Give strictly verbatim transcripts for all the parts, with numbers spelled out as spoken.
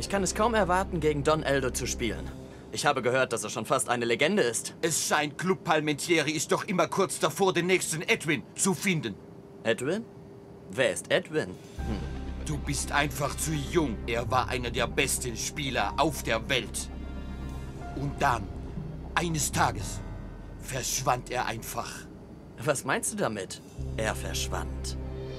Ich kann es kaum erwarten, gegen Don Eldo zu spielen. Ich habe gehört, dass er schon fast eine Legende ist. Es scheint, Club Palmentieri ist doch immer kurz davor, den nächsten Edwin zu finden. Edwin? Wer ist Edwin? Hm. Du bist einfach zu jung. Er war einer der besten Spieler auf der Welt. Und dann, eines Tages, verschwand er einfach. Was meinst du damit? Er verschwand.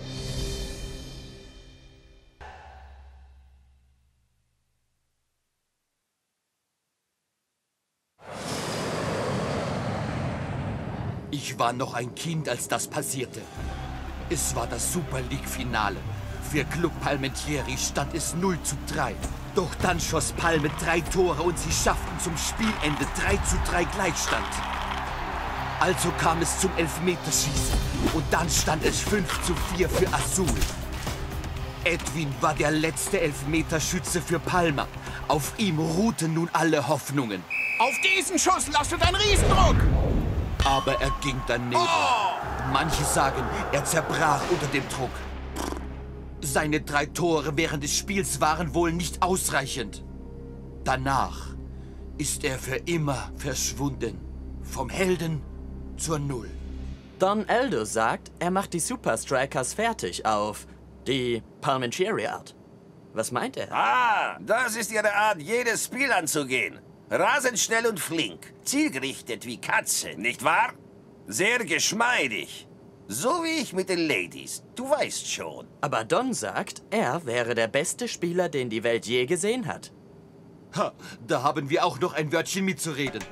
Ich war noch ein Kind, als das passierte. Es war das Super League-Finale. Für Club Palmentieri stand es null zu drei. Doch dann schoss Palme drei Tore und sie schafften zum Spielende drei zu drei Gleichstand. Also kam es zum Elfmeterschießen und dann stand es fünf zu vier für Azul. Edwin war der letzte Elfmeterschütze für Palma. Auf ihm ruhten nun alle Hoffnungen. Auf diesen Schuss lastet ein Riesendruck! Aber er ging daneben. Oh! Manche sagen, er zerbrach unter dem Druck. Seine drei Tore während des Spiels waren wohl nicht ausreichend. Danach ist er für immer verschwunden. Vom Helden zur Null. Don Eldo sagt, er macht die Super Strikers fertig auf die Palmentieri Art. Was meint er? Ah, das ist ihre Art, jedes Spiel anzugehen. Rasend schnell und flink, zielgerichtet wie Katze, nicht wahr? Sehr geschmeidig. So wie ich mit den Ladies, du weißt schon. Aber Don sagt, er wäre der beste Spieler, den die Welt je gesehen hat. Ha, da haben wir auch noch ein Wörtchen mitzureden.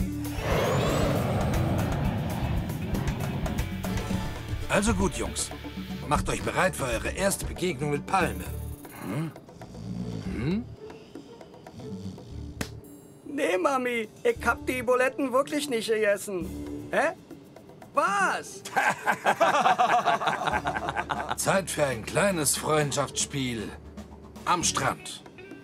Also gut, Jungs. Macht euch bereit für eure erste Begegnung mit Palme. Hm? Hm? Nee, Mami, ich hab die Buletten wirklich nicht gegessen. Hä? Was? Zeit für ein kleines Freundschaftsspiel am Strand.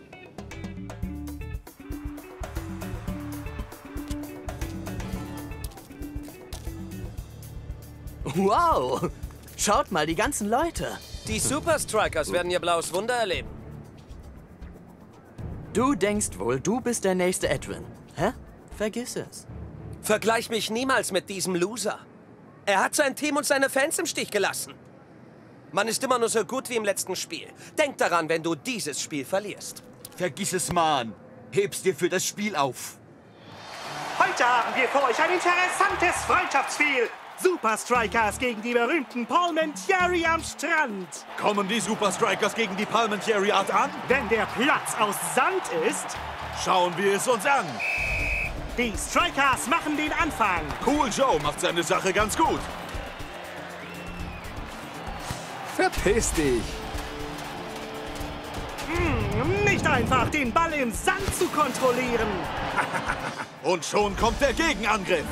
Wow! Schaut mal, die ganzen Leute. Die Super Strikers werden ihr blaues Wunder erleben. Du denkst wohl, du bist der nächste Edwin. Hä? Vergiss es. Vergleich mich niemals mit diesem Loser. Er hat sein Team und seine Fans im Stich gelassen. Man ist immer nur so gut wie im letzten Spiel. Denk daran, wenn du dieses Spiel verlierst. Vergiss es, Mann. Heb's dir für das Spiel auf. Heute haben wir für euch ein interessantes Freundschaftsspiel. Super Strikers gegen die berühmten Palmentieri am Strand. Kommen die Super Strikers gegen die Palmentieri Art an? Wenn der Platz aus Sand ist, schauen wir es uns an. Die Strikers machen den Anfang. Cool Joe macht seine Sache ganz gut. Verpiss dich. Hm, nicht einfach, den Ball im Sand zu kontrollieren. Und schon kommt der Gegenangriff.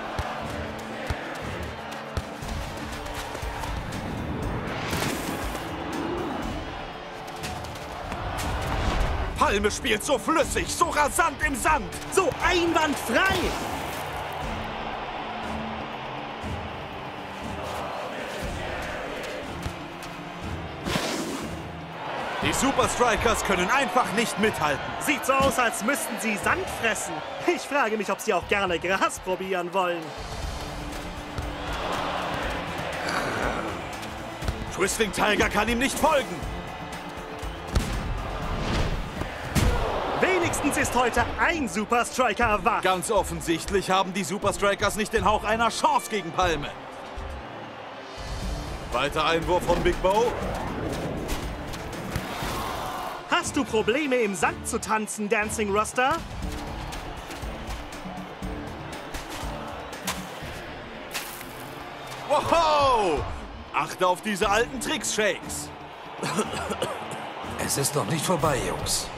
Palme spielt so flüssig, so rasant im Sand. So einwandfrei. Die Super Strikers können einfach nicht mithalten. Sieht so aus, als müssten sie Sand fressen. Ich frage mich, ob sie auch gerne Gras probieren wollen. Twisting Tiger kann ihm nicht folgen. Wenigstens ist heute ein Super Striker wach. Ganz offensichtlich haben die Super Strikers nicht den Hauch einer Chance gegen Palme. Weiter Einwurf von Big Bo. Hast du Probleme, im Sand zu tanzen, Dancing Roster? Wow! Achte auf diese alten Tricks, Shakes. Es ist noch nicht vorbei, Jungs.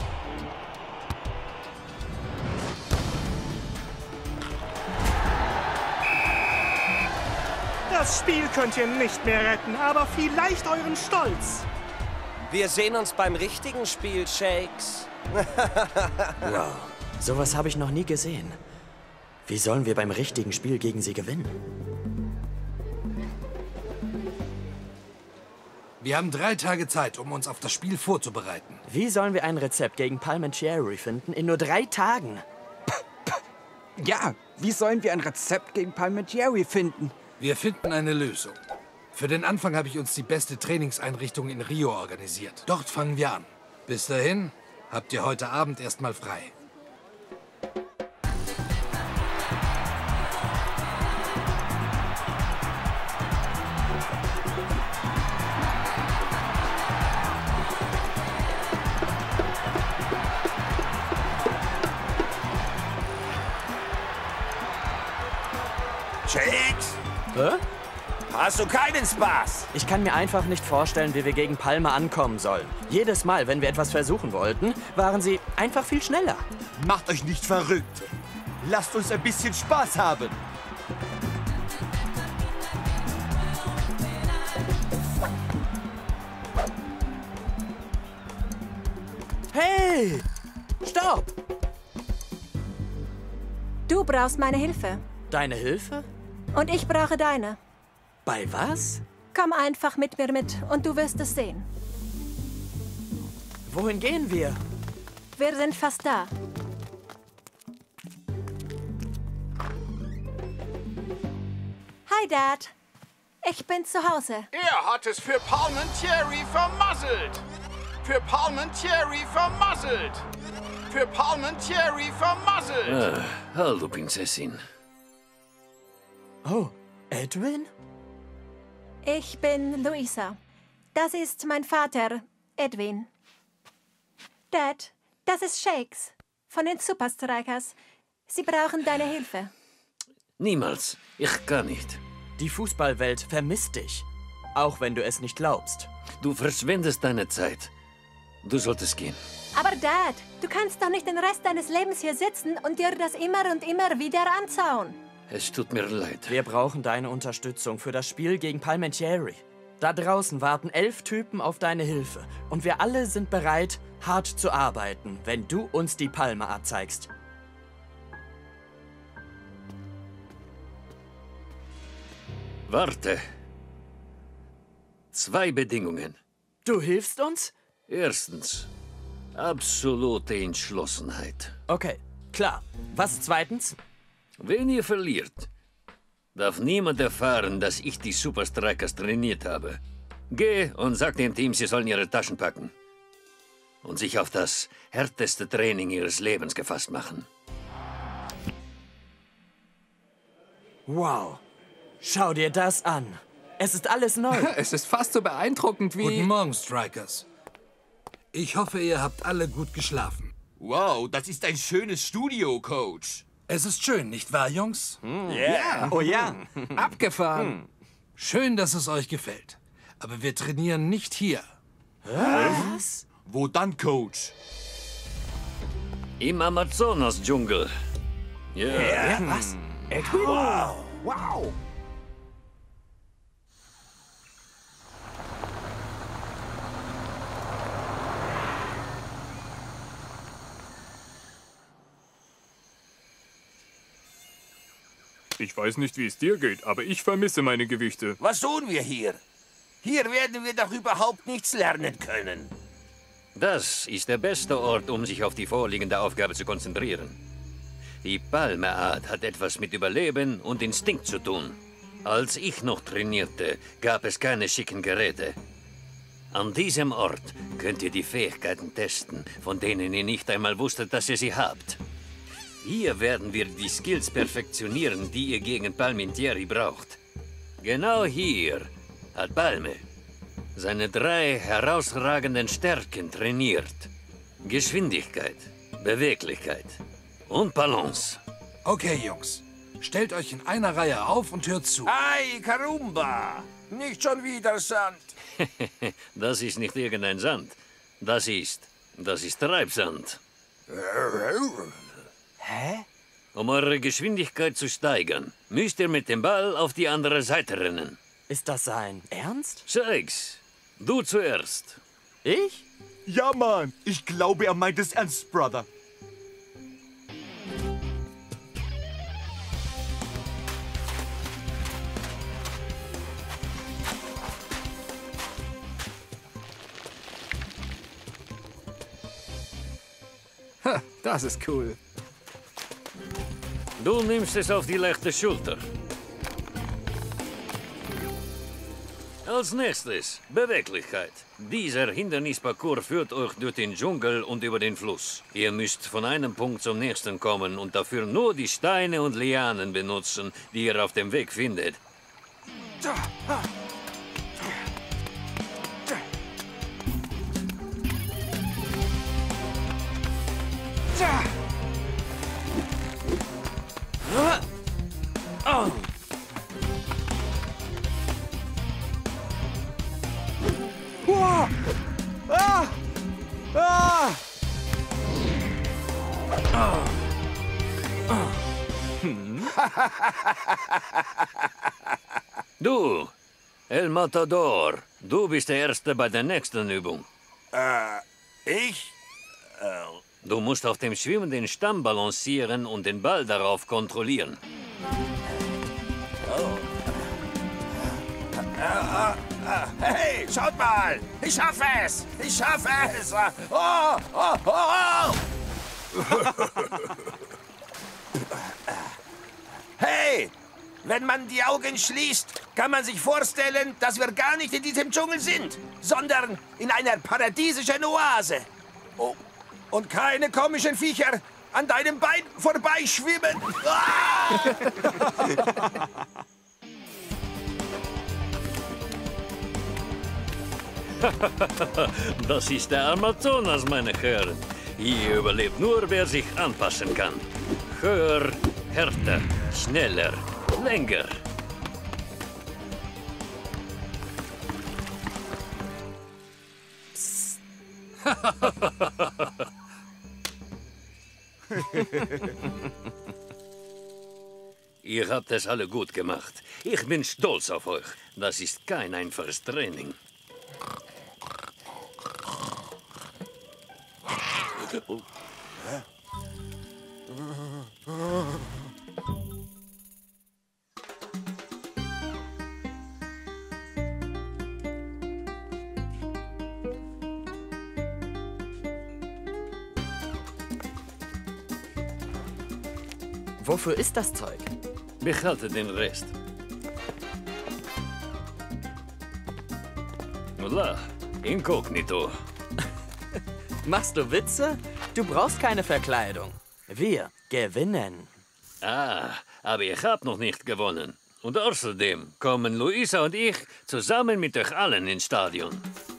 Das Spiel könnt ihr nicht mehr retten, aber vielleicht euren Stolz. Wir sehen uns beim richtigen Spiel, Shakes. Wow, sowas habe ich noch nie gesehen. Wie sollen wir beim richtigen Spiel gegen sie gewinnen? Wir haben drei Tage Zeit, um uns auf das Spiel vorzubereiten. Wie sollen wir ein Rezept gegen Palmentieri finden in nur drei Tagen? Ja, wie sollen wir ein Rezept gegen Palmentieri finden? Wir finden eine Lösung. Für den Anfang habe ich uns die beste Trainingseinrichtung in Rio organisiert. Dort fangen wir an. Bis dahin habt ihr heute Abend erstmal frei. Shakes? Hä? Hast du keinen Spaß? Ich kann mir einfach nicht vorstellen, wie wir gegen Palme ankommen sollen. Jedes Mal, wenn wir etwas versuchen wollten, waren sie einfach viel schneller. Macht euch nicht verrückt. Lasst uns ein bisschen Spaß haben. Hey! Stopp! Du brauchst meine Hilfe. Deine Hilfe? Und ich brauche deine. Bei was? Komm einfach mit mir mit und du wirst es sehen. Wohin gehen wir? Wir sind fast da. Hi, Dad. Ich bin zu Hause. Er hat es für Palmentieri vermasselt. Für Palmentieri vermasselt. Für Palmentieri vermasselt. Ah, hallo, Prinzessin. Oh, Edwin? Ich bin Luisa. Das ist mein Vater, Edwin. Dad, das ist Shakes von den Super Strikers. Sie brauchen deine Hilfe. Niemals. Ich kann nicht. Die Fußballwelt vermisst dich. Auch wenn du es nicht glaubst. Du verschwendest deine Zeit. Du solltest gehen. Aber Dad, du kannst doch nicht den Rest deines Lebens hier sitzen und dir das immer und immer wieder anschauen. Es tut mir leid. Wir brauchen deine Unterstützung für das Spiel gegen Palmentieri. Da draußen warten elf Typen auf deine Hilfe. Und wir alle sind bereit, hart zu arbeiten, wenn du uns die Palme abzeigst. Warte. Zwei Bedingungen. Du hilfst uns? Erstens, absolute Entschlossenheit. Okay, klar. Was zweitens? Wenn ihr verliert, darf niemand erfahren, dass ich die Super Strikers trainiert habe. Geh und sag dem Team, sie sollen ihre Taschen packen. Und sich auf das härteste Training ihres Lebens gefasst machen. Wow. Schau dir das an. Es ist alles neu. Es ist fast so beeindruckend wie... Guten Morgen, Strikers. Ich hoffe, ihr habt alle gut geschlafen. Wow, das ist ein schönes Studio, Coach. Es ist schön, nicht wahr, Jungs? Ja. Oh ja. Abgefahren. Schön, dass es euch gefällt. Aber wir trainieren nicht hier. Was? Wo dann, Coach? Im Amazonas-Dschungel. Ja. Ja, was? Edwin? Wow. Wow. Ich weiß nicht, wie es dir geht, aber ich vermisse meine Gewichte. Was tun wir hier? Hier werden wir doch überhaupt nichts lernen können. Das ist der beste Ort, um sich auf die vorliegende Aufgabe zu konzentrieren. Die Palme-Art hat etwas mit Überleben und Instinkt zu tun. Als ich noch trainierte, gab es keine schicken Geräte. An diesem Ort könnt ihr die Fähigkeiten testen, von denen ihr nicht einmal wusstet, dass ihr sie habt. Hier werden wir die Skills perfektionieren, die ihr gegen Palmentieri braucht. Genau hier hat Palme seine drei herausragenden Stärken trainiert. Geschwindigkeit, Beweglichkeit und Balance. Okay, Jungs. Stellt euch in einer Reihe auf und hört zu. Ei, Karumba! Nicht schon wieder Sand. Das ist nicht irgendein Sand. Das ist... das ist Treibsand. Hä? Um eure Geschwindigkeit zu steigern, müsst ihr mit dem Ball auf die andere Seite rennen. Ist das sein Ernst? Zeig's. Du zuerst. Ich? Ja, Mann. Ich glaube, er meint es ernst, Brother. Das ist cool. Du nimmst es auf die leichte Schulter. Als nächstes Beweglichkeit. Dieser Hindernisparcours führt euch durch den Dschungel und über den Fluss. Ihr müsst von einem Punkt zum nächsten kommen und dafür nur die Steine und Lianen benutzen, die ihr auf dem Weg findet. Oh. Wow. Ah. Ah. Oh. Oh. Hm. Du, El Matador, du bist der Erste bei der nächsten Übung. Äh, ich? Äh. Du musst auf dem schwimmenden Stamm balancieren und den Ball darauf kontrollieren. Oh. Äh, äh, hey, schaut mal! Ich schaffe es! Ich schaffe es! Oh, oh, oh, oh. Hey! Wenn man die Augen schließt, kann man sich vorstellen, dass wir gar nicht in diesem Dschungel sind, sondern in einer paradiesischen Oase. Oh, und keine komischen Viecher an deinem Bein vorbeischwimmen. Ah! Das ist der Amazonas, meine Herren. Hier überlebt nur, wer sich anpassen kann. Höher, härter, schneller, länger. Psst. Ihr habt es alle gut gemacht. Ich bin stolz auf euch. Das ist kein einfaches Training. Oh. Wofür ist das Zeug? Behalte den Rest. Hola, inkognito. Machst du Witze? Du brauchst keine Verkleidung. Wir gewinnen. Ah, aber ich hab noch nicht gewonnen. Und außerdem kommen Luisa und ich zusammen mit euch allen ins Stadion.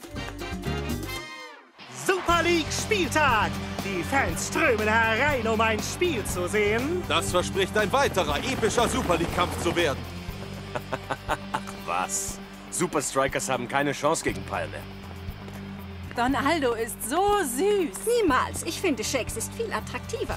Super League Spieltag! Die Fans strömen herein, um ein Spiel zu sehen. Das verspricht ein weiterer epischer Super League-Kampf zu werden. Ach was? Super Strikers haben keine Chance gegen Palme. Donaldo ist so süß. Niemals. Ich finde, Shakes ist viel attraktiver.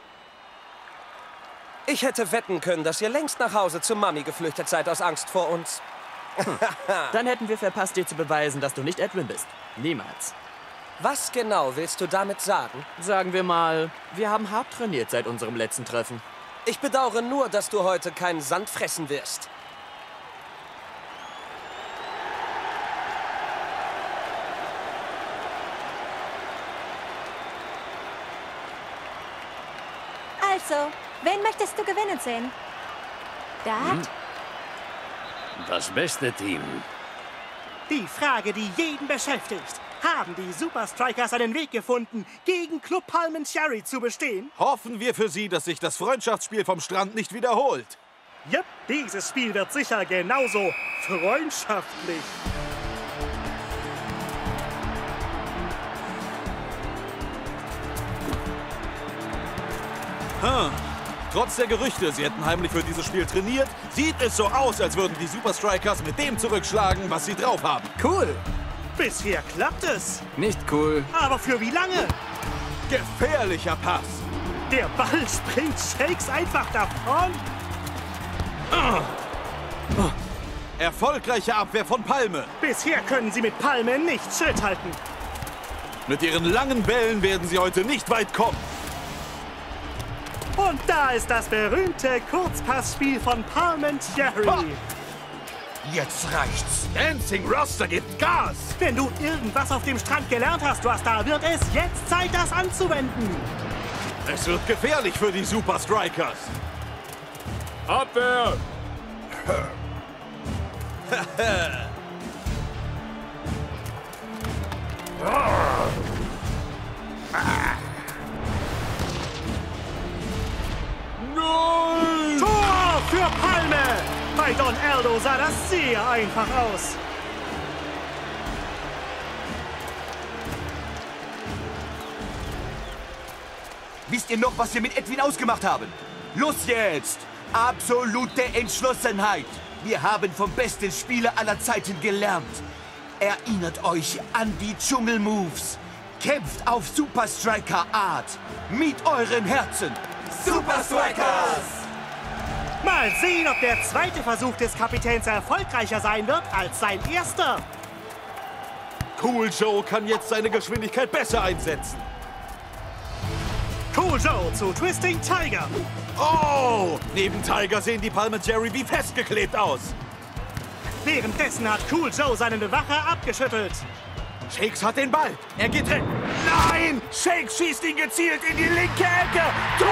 Ich hätte wetten können, dass ihr längst nach Hause zu Mami geflüchtet seid aus Angst vor uns. Hm. Dann hätten wir verpasst, dir zu beweisen, dass du nicht Edwin bist. Niemals. Was genau willst du damit sagen? Sagen wir mal, wir haben hart trainiert seit unserem letzten Treffen. Ich bedauere nur, dass du heute keinen Sand fressen wirst. Also, wen möchtest du gewinnen sehen? Dad? Hm? Das beste Team. Die Frage, die jeden beschäftigt. Haben die Super Strikers einen Weg gefunden, gegen Club Palmentieri zu bestehen? Hoffen wir für sie, dass sich das Freundschaftsspiel vom Strand nicht wiederholt. Jep, dieses Spiel wird sicher genauso freundschaftlich. Hm. Trotz der Gerüchte, sie hätten heimlich für dieses Spiel trainiert, sieht es so aus, als würden die Super Strikers mit dem zurückschlagen, was sie drauf haben. Cool. Bisher klappt es. Nicht cool. Aber für wie lange? Gefährlicher Pass. Der Ball springt Shakes einfach davon. Ah. Ah. Erfolgreiche Abwehr von Palme. Bisher können sie mit Palme nicht Schritt halten. Mit ihren langen Bällen werden sie heute nicht weit kommen. Und da ist das berühmte Kurzpassspiel von Palmentieri. Ha! Jetzt reicht's. Dancing Roster gibt Gas. Wenn du irgendwas auf dem Strand gelernt hast, Rasta, wird es jetzt Zeit, das anzuwenden. Es wird gefährlich für die Super Strikers. Abwehr! Nein! Tor für Palme! Bei Don Aldo sah das sehr einfach aus. Wisst ihr noch, was wir mit Edwin ausgemacht haben? Los jetzt! Absolute Entschlossenheit! Wir haben vom besten Spieler aller Zeiten gelernt. Erinnert euch an die Dschungel-Moves. Kämpft auf Super Striker-Art. Mit eurem Herzen. Super Strikers! Mal sehen, ob der zweite Versuch des Kapitäns erfolgreicher sein wird als sein erster. Cool Joe kann jetzt seine Geschwindigkeit besser einsetzen. Cool Joe zu Twisting Tiger. Oh! Neben Tiger sehen die Palmentieri wie festgeklebt aus. Währenddessen hat Cool Joe seine Bewacher abgeschüttelt. Shakes hat den Ball. Er geht drin. Nein! Shakes schießt ihn gezielt in die linke Ecke. Tor!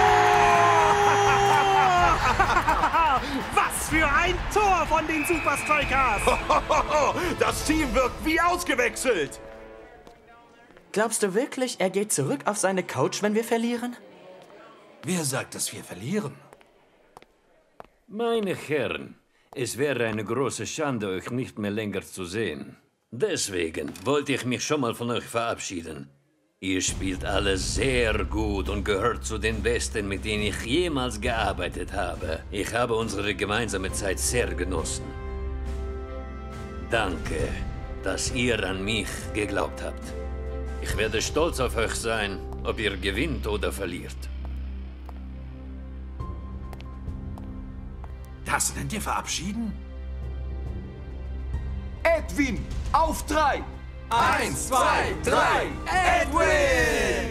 Was für ein Tor von den Super Strikers! Das Team wirkt wie ausgewechselt. Glaubst du wirklich, er geht zurück auf seine Couch, wenn wir verlieren? Wer sagt, dass wir verlieren? Meine Herren, es wäre eine große Schande, euch nicht mehr länger zu sehen. Deswegen wollte ich mich schon mal von euch verabschieden. Ihr spielt alle sehr gut und gehört zu den Besten, mit denen ich jemals gearbeitet habe. Ich habe unsere gemeinsame Zeit sehr genossen. Danke, dass ihr an mich geglaubt habt. Ich werde stolz auf euch sein, ob ihr gewinnt oder verliert. Das nennt ihr verabschieden? Edwin, auf drei! Eins, zwei, drei, Edwin!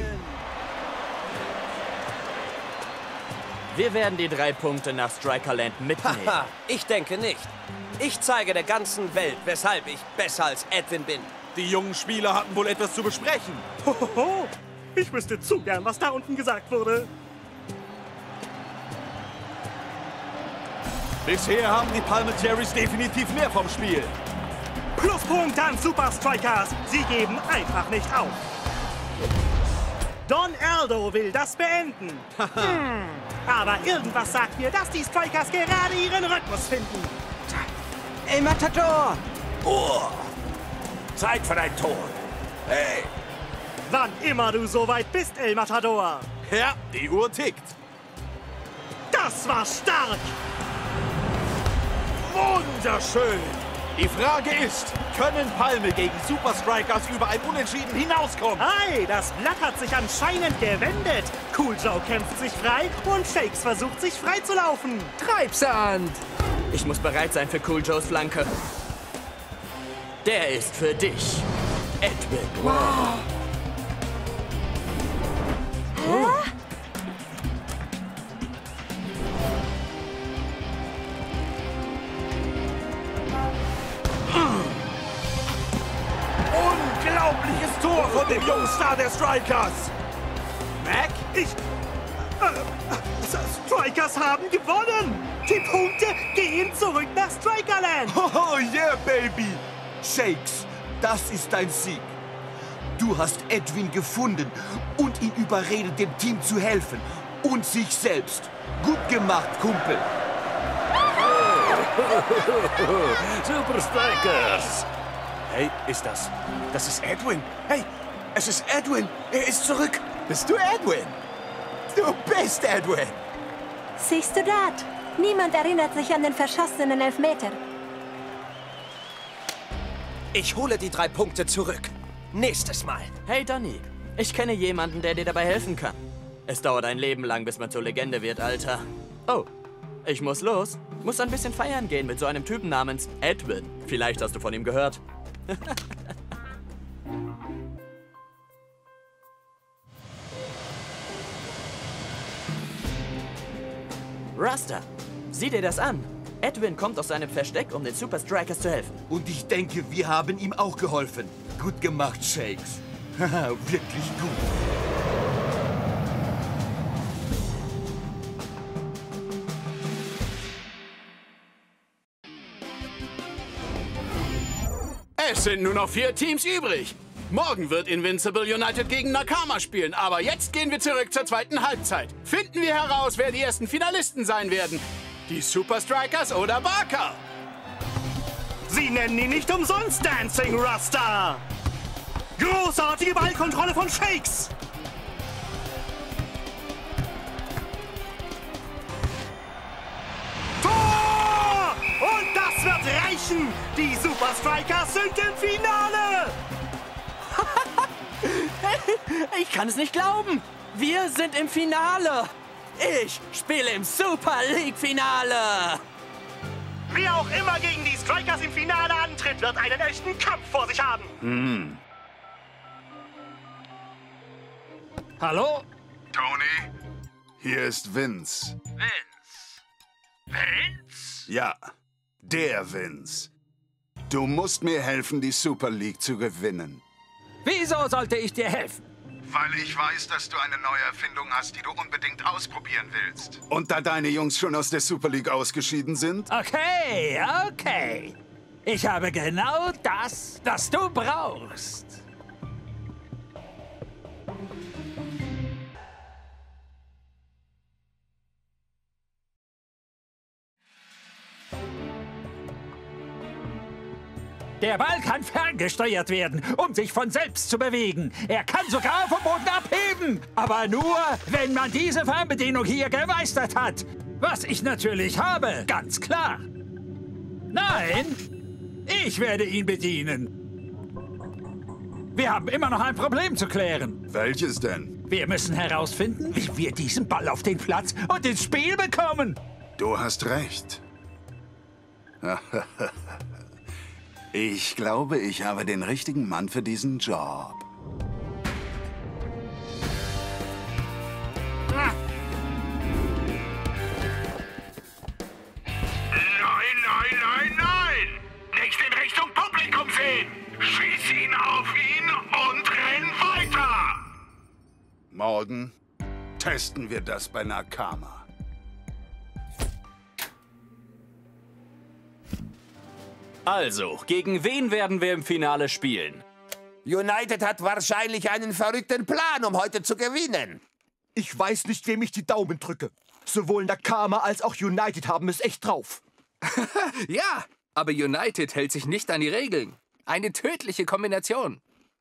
Wir werden die drei Punkte nach Strikerland mitnehmen. Haha, ich denke nicht. Ich zeige der ganzen Welt, weshalb ich besser als Edwin bin. Die jungen Spieler hatten wohl etwas zu besprechen. Hohoho, ich wüsste zu gern, was da unten gesagt wurde. Bisher haben die Palmentieris definitiv mehr vom Spiel. Pluspunkt an Super Strikers. Sie geben einfach nicht auf. Don Aldo will das beenden. hm. Aber irgendwas sagt mir, dass die Strikers gerade ihren Rhythmus finden. El Matador! Oh! Zeit für ein Tor. Hey! Wann immer du so weit bist, El Matador. Ja, die Uhr tickt. Das war stark! Wunderschön! Die Frage ist, können Palme gegen Super Strikers über ein Unentschieden hinauskommen? Hey, das Blatt hat sich anscheinend gewendet. Cool Joe kämpft sich frei und Shakes versucht, sich frei zu laufen. Treibsand! Ich muss bereit sein für Cool Joes Flanke. Der ist für dich, Edwin. Wow. Hä? Unglaubliches Tor von dem jungen Star der Strikers! Mac? Ich... Äh, Strikers haben gewonnen! Die Punkte gehen zurück nach Strikerland! Oh yeah, Baby! Shakes, das ist dein Sieg. Du hast Edwin gefunden und ihn überredet, dem Team zu helfen. Und sich selbst. Gut gemacht, Kumpel. Super Strikers! Hey, ist das... Das ist Edwin. Hey, es ist Edwin. Er ist zurück. Bist du Edwin? Du bist Edwin. Siehst du das? Niemand erinnert sich an den verschossenen Elfmeter. Ich hole die drei Punkte zurück. Nächstes Mal. Hey, Donny. Ich kenne jemanden, der dir dabei helfen kann. Es dauert ein Leben lang, bis man zur Legende wird, Alter. Oh, ich muss los. Muss ein bisschen feiern gehen mit so einem Typen namens Edwin. Vielleicht hast du von ihm gehört. Rasta, sieh dir das an. Edwin kommt aus seinem Versteck, um den Super Strikers zu helfen. Und ich denke, wir haben ihm auch geholfen. Gut gemacht, Shakes. Haha, wirklich gut. Es sind nur noch vier Teams übrig. Morgen wird Invincible United gegen Nakama spielen, aber jetzt gehen wir zurück zur zweiten Halbzeit. Finden wir heraus, wer die ersten Finalisten sein werden. Die Super Strikers oder Barker? Sie nennen ihn nicht umsonst Dancing Rasta. Großartige Ballkontrolle von Shakes. Tor! Und das wird reichen. Die Super Strikers sind im Finale. Ich kann es nicht glauben. Wir sind im Finale. Ich spiele im Super League-Finale. Wer auch immer gegen die Strikers im Finale antritt, wird einen echten Kampf vor sich haben. Hm. Hallo? Tony? Hier ist Vince. Vince? Vince? Ja, der Vince. Du musst mir helfen, die Super League zu gewinnen. Wieso sollte ich dir helfen? Weil ich weiß, dass du eine neue Erfindung hast, die du unbedingt ausprobieren willst. Und da deine Jungs schon aus der Super League ausgeschieden sind? Okay, okay. Ich habe genau das, das du brauchst. Der Ball kann ferngesteuert werden, um sich von selbst zu bewegen. Er kann sogar vom Boden abheben. Aber nur, wenn man diese Fernbedienung hier gemeistert hat. Was ich natürlich habe, ganz klar. Nein, ich werde ihn bedienen. Wir haben immer noch ein Problem zu klären. Welches denn? Wir müssen herausfinden, wie wir diesen Ball auf den Platz und ins Spiel bekommen. Du hast recht. Ich glaube, ich habe den richtigen Mann für diesen Job. Nein, nein, nein, nein! Nicht in Richtung Publikum sehen! Schieß ihn auf ihn und renn weiter! Morgen testen wir das bei Nakama. Also, gegen wen werden wir im Finale spielen? United hat wahrscheinlich einen verrückten Plan, um heute zu gewinnen. Ich weiß nicht, wem ich die Daumen drücke. Sowohl Nakama als auch United haben es echt drauf. Ja, aber United hält sich nicht an die Regeln. Eine tödliche Kombination.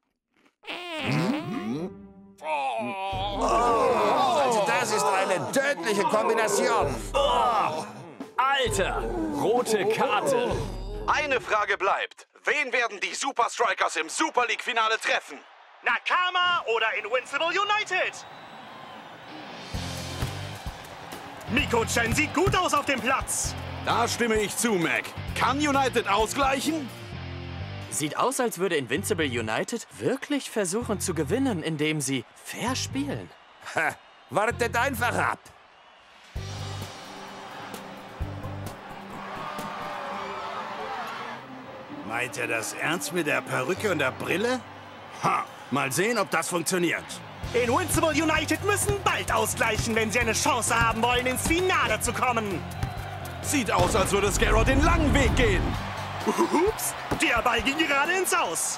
Oh, also das ist eine tödliche Kombination. Oh, Alter, rote Karte. Eine Frage bleibt. Wen werden die Super Strikers im Super League-Finale treffen? Nakama oder Invincible United? Miko-chan sieht gut aus auf dem Platz. Da stimme ich zu, Mac. Kann United ausgleichen? Sieht aus, als würde Invincible United wirklich versuchen zu gewinnen, indem sie fair spielen. Ha, wartet einfach ab. Meint er das ernst mit der Perücke und der Brille? Ha, mal sehen, ob das funktioniert. Invincible United müssen bald ausgleichen, wenn sie eine Chance haben wollen, ins Finale zu kommen. Sieht aus, als würde Scarrot den langen Weg gehen. Ups, der Ball ging gerade ins Aus.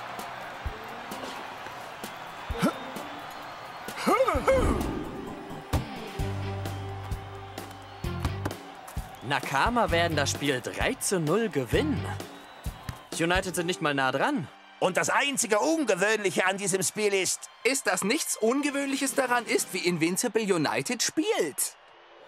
Nakama werden das Spiel drei zu null gewinnen. United sind nicht mal nah dran. Und das einzige Ungewöhnliche an diesem Spiel ist... Ist, dass nichts Ungewöhnliches daran ist, wie Invincible United spielt.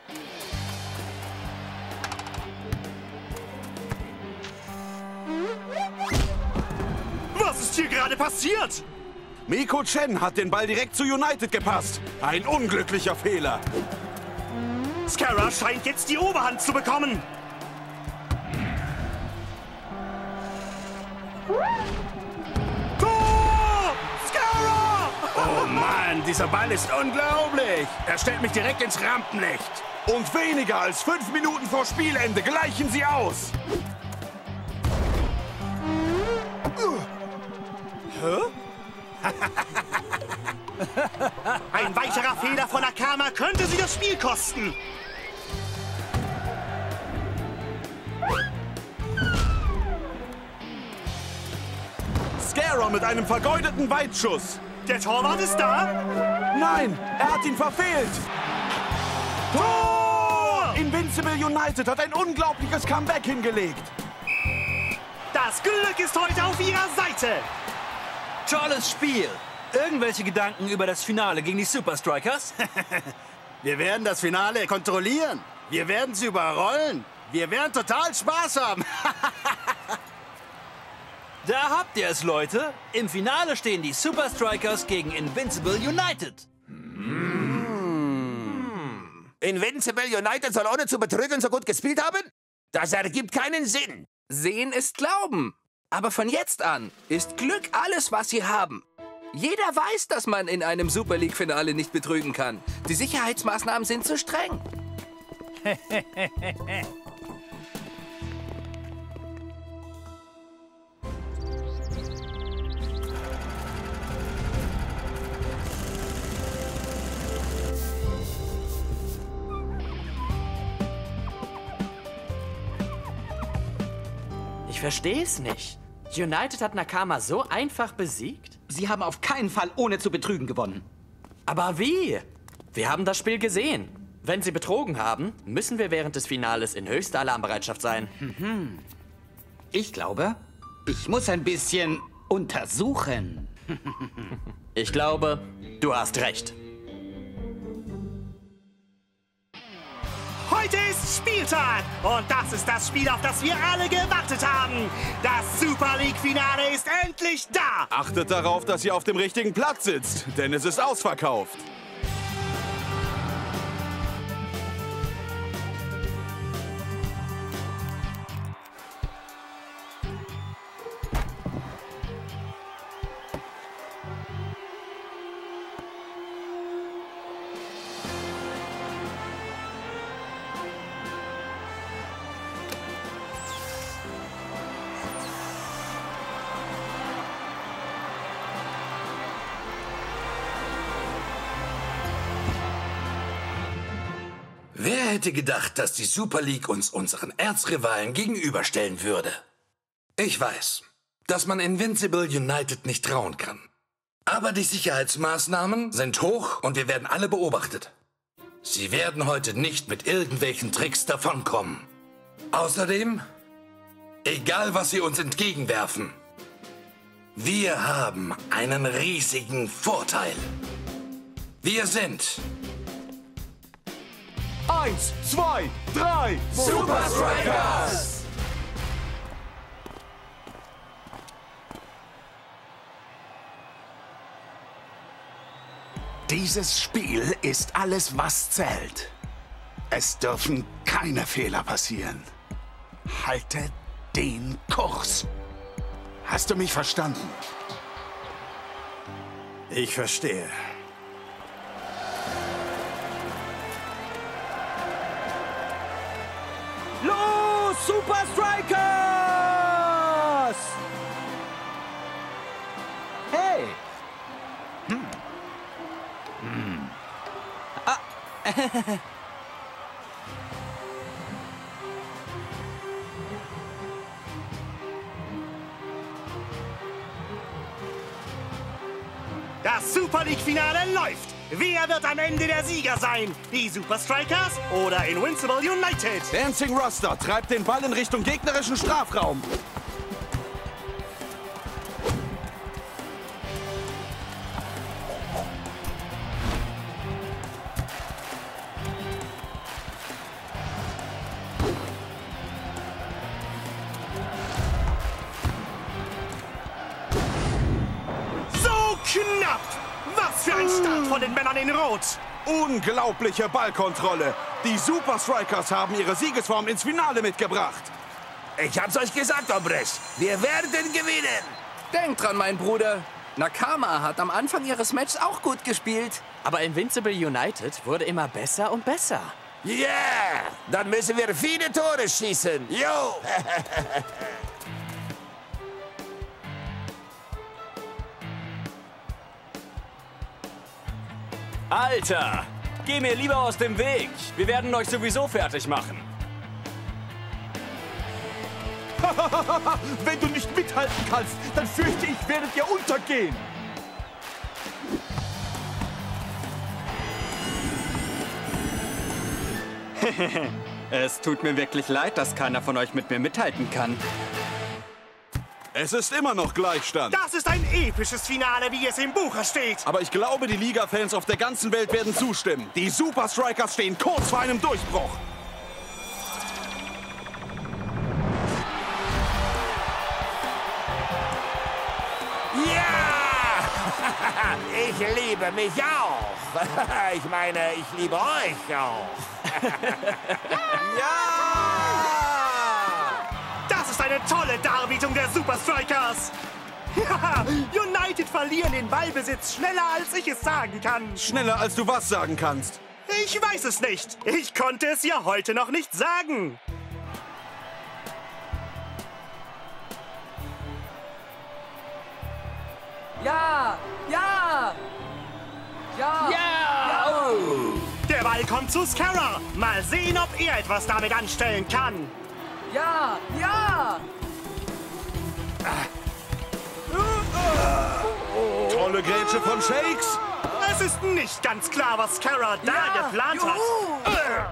Was ist hier gerade passiert? Miko-chan hat den Ball direkt zu United gepasst. Ein unglücklicher Fehler. Scarra scheint jetzt die Oberhand zu bekommen. Tor! Scarra! Oh Mann, dieser Ball ist unglaublich. Er stellt mich direkt ins Rampenlicht. Und weniger als fünf Minuten vor Spielende gleichen sie aus. Hä? Ein weiterer Fehler von Nakama könnte sie das Spiel kosten. Mascara mit einem vergeudeten Weitschuss. Der Torwart ist da? Nein, er hat ihn verfehlt. Tor! Invincible United hat ein unglaubliches Comeback hingelegt. Das Glück ist heute auf ihrer Seite. Tolles Spiel. Irgendwelche Gedanken über das Finale gegen die Super Strikers? Wir werden das Finale kontrollieren. Wir werden sie überrollen. Wir werden total Spaß haben. Da habt ihr es, Leute. Im Finale stehen die Super Strikers gegen Invincible United. Hm. Invincible United soll ohne zu betrügen so gut gespielt haben? Das ergibt keinen Sinn. Sehen ist Glauben. Aber von jetzt an ist Glück alles, was sie haben. Jeder weiß, dass man in einem Super League-Finale nicht betrügen kann. Die Sicherheitsmaßnahmen sind zu streng. Ich verstehe es nicht. United hat Nakama so einfach besiegt? Sie haben auf keinen Fall ohne zu betrügen gewonnen. Aber wie? Wir haben das Spiel gesehen. Wenn sie betrogen haben, müssen wir während des Finales in höchster Alarmbereitschaft sein. Mhm. Ich glaube, ich muss ein bisschen untersuchen. Ich glaube, du hast recht. Heute ist Spieltag und das ist das Spiel, auf das wir alle gewartet haben. Das Super League-Finale ist endlich da. Achtet darauf, dass ihr auf dem richtigen Platz sitzt, denn es ist ausverkauft. Wer hätte gedacht, dass die Super League uns unseren Erzrivalen gegenüberstellen würde? Ich weiß, dass man Invincible United nicht trauen kann. Aber die Sicherheitsmaßnahmen sind hoch und wir werden alle beobachtet. Sie werden heute nicht mit irgendwelchen Tricks davonkommen. Außerdem, egal was sie uns entgegenwerfen, wir haben einen riesigen Vorteil. Wir sind Eins, zwei, drei, Super Strikers! Dieses Spiel ist alles, was zählt. Es dürfen keine Fehler passieren. Halte den Kurs. Hast du mich verstanden? Ich verstehe. Los, Super Strikers! Hey! Hm. Hm. Ah. Das Super League-Finale läuft. Wer wird am Ende der Sieger sein? Die Super Strikers oder Invincible United? Dancing Roster treibt den Ball in Richtung gegnerischen Strafraum. So knapp! Was für ein Start von den Männern in Rot! Unglaubliche Ballkontrolle. Die Super Strikers haben ihre Siegesform ins Finale mitgebracht. Ich hab's euch gesagt, Hombres. Wir werden gewinnen. Denkt dran, mein Bruder. Nakama hat am Anfang ihres Matches auch gut gespielt. Aber Invincible United wurde immer besser und besser. Yeah! Dann müssen wir viele Tore schießen. Jo! Alter, geh mir lieber aus dem Weg. Wir werden euch sowieso fertig machen. Wenn du nicht mithalten kannst, dann fürchte ich, werdet ihr untergehen. Es tut mir wirklich leid, dass keiner von euch mit mir mithalten kann. Es ist immer noch Gleichstand. Das ist ein episches Finale, wie es im Buche steht. Aber ich glaube, die Liga-Fans auf der ganzen Welt werden zustimmen. Die Super Strikers stehen kurz vor einem Durchbruch. Ja! Ich liebe mich auch. Ich meine, ich liebe euch auch. Ja! Das ist eine tolle Darbietung der Super Strikers. United verlieren den Ballbesitz schneller, als ich es sagen kann. Schneller, als du was sagen kannst. Ich weiß es nicht. Ich konnte es ja heute noch nicht sagen. Ja! Ja! Ja! Ja! Oh. Der Ball kommt zu Scarra. Mal sehen, ob er etwas damit anstellen kann. Ja! Ja! Tolle Grätsche von Shakes. Es ist nicht ganz klar, was Scarra da Ja, geplant juhu. hat.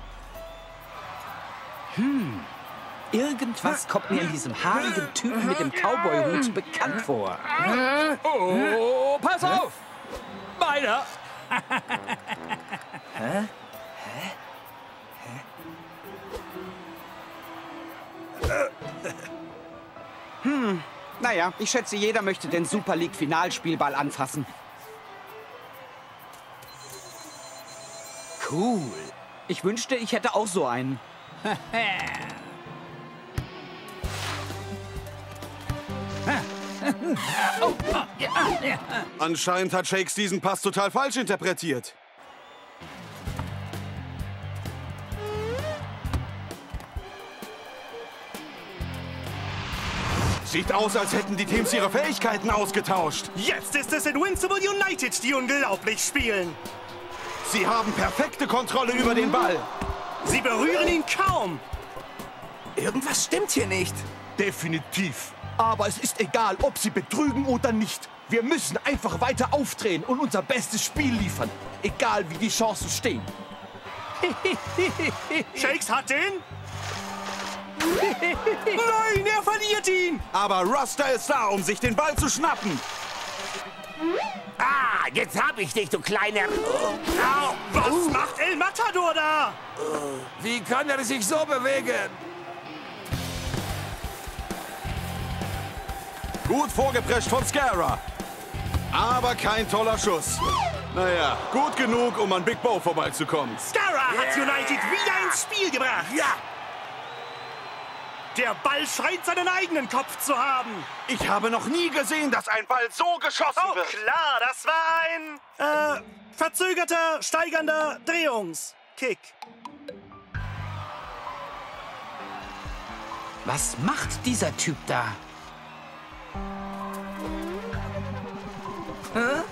Hm. Irgendwas kommt mir in diesem haarigen Typen mit dem Cowboy-Hut bekannt vor. Oh, pass auf! Meiner! Hä? Hm, naja, ich schätze, jeder möchte den Super League-Finalspielball anfassen. Cool. Ich wünschte, ich hätte auch so einen. Anscheinend hat Shakes diesen Pass total falsch interpretiert. Sieht aus, als hätten die Teams ihre Fähigkeiten ausgetauscht. Jetzt ist es Invincible United, die unglaublich spielen. Sie haben perfekte Kontrolle über den Ball. Sie berühren ihn kaum. Irgendwas stimmt hier nicht. Definitiv. Aber es ist egal, ob sie betrügen oder nicht. Wir müssen einfach weiter aufdrehen und unser bestes Spiel liefern. Egal, wie die Chancen stehen. Shakes hat den. Nein, er verliert ihn. Aber Ruster ist da, um sich den Ball zu schnappen. Ah, jetzt hab ich dich, du kleiner... Au. Was uh. macht El Matador da? Wie kann er sich so bewegen? Gut vorgeprescht von Scarra. Aber kein toller Schuss. Naja, gut genug, um an Big Bo vorbeizukommen. Scarra hat United wieder ins Spiel gebracht. Ja. Der Ball scheint seinen eigenen Kopf zu haben. Ich habe noch nie gesehen, dass ein Ball so geschossen oh, wird. Klar, das war ein äh, verzögerter, steigernder Drehungskick. Was macht dieser Typ da? Hä?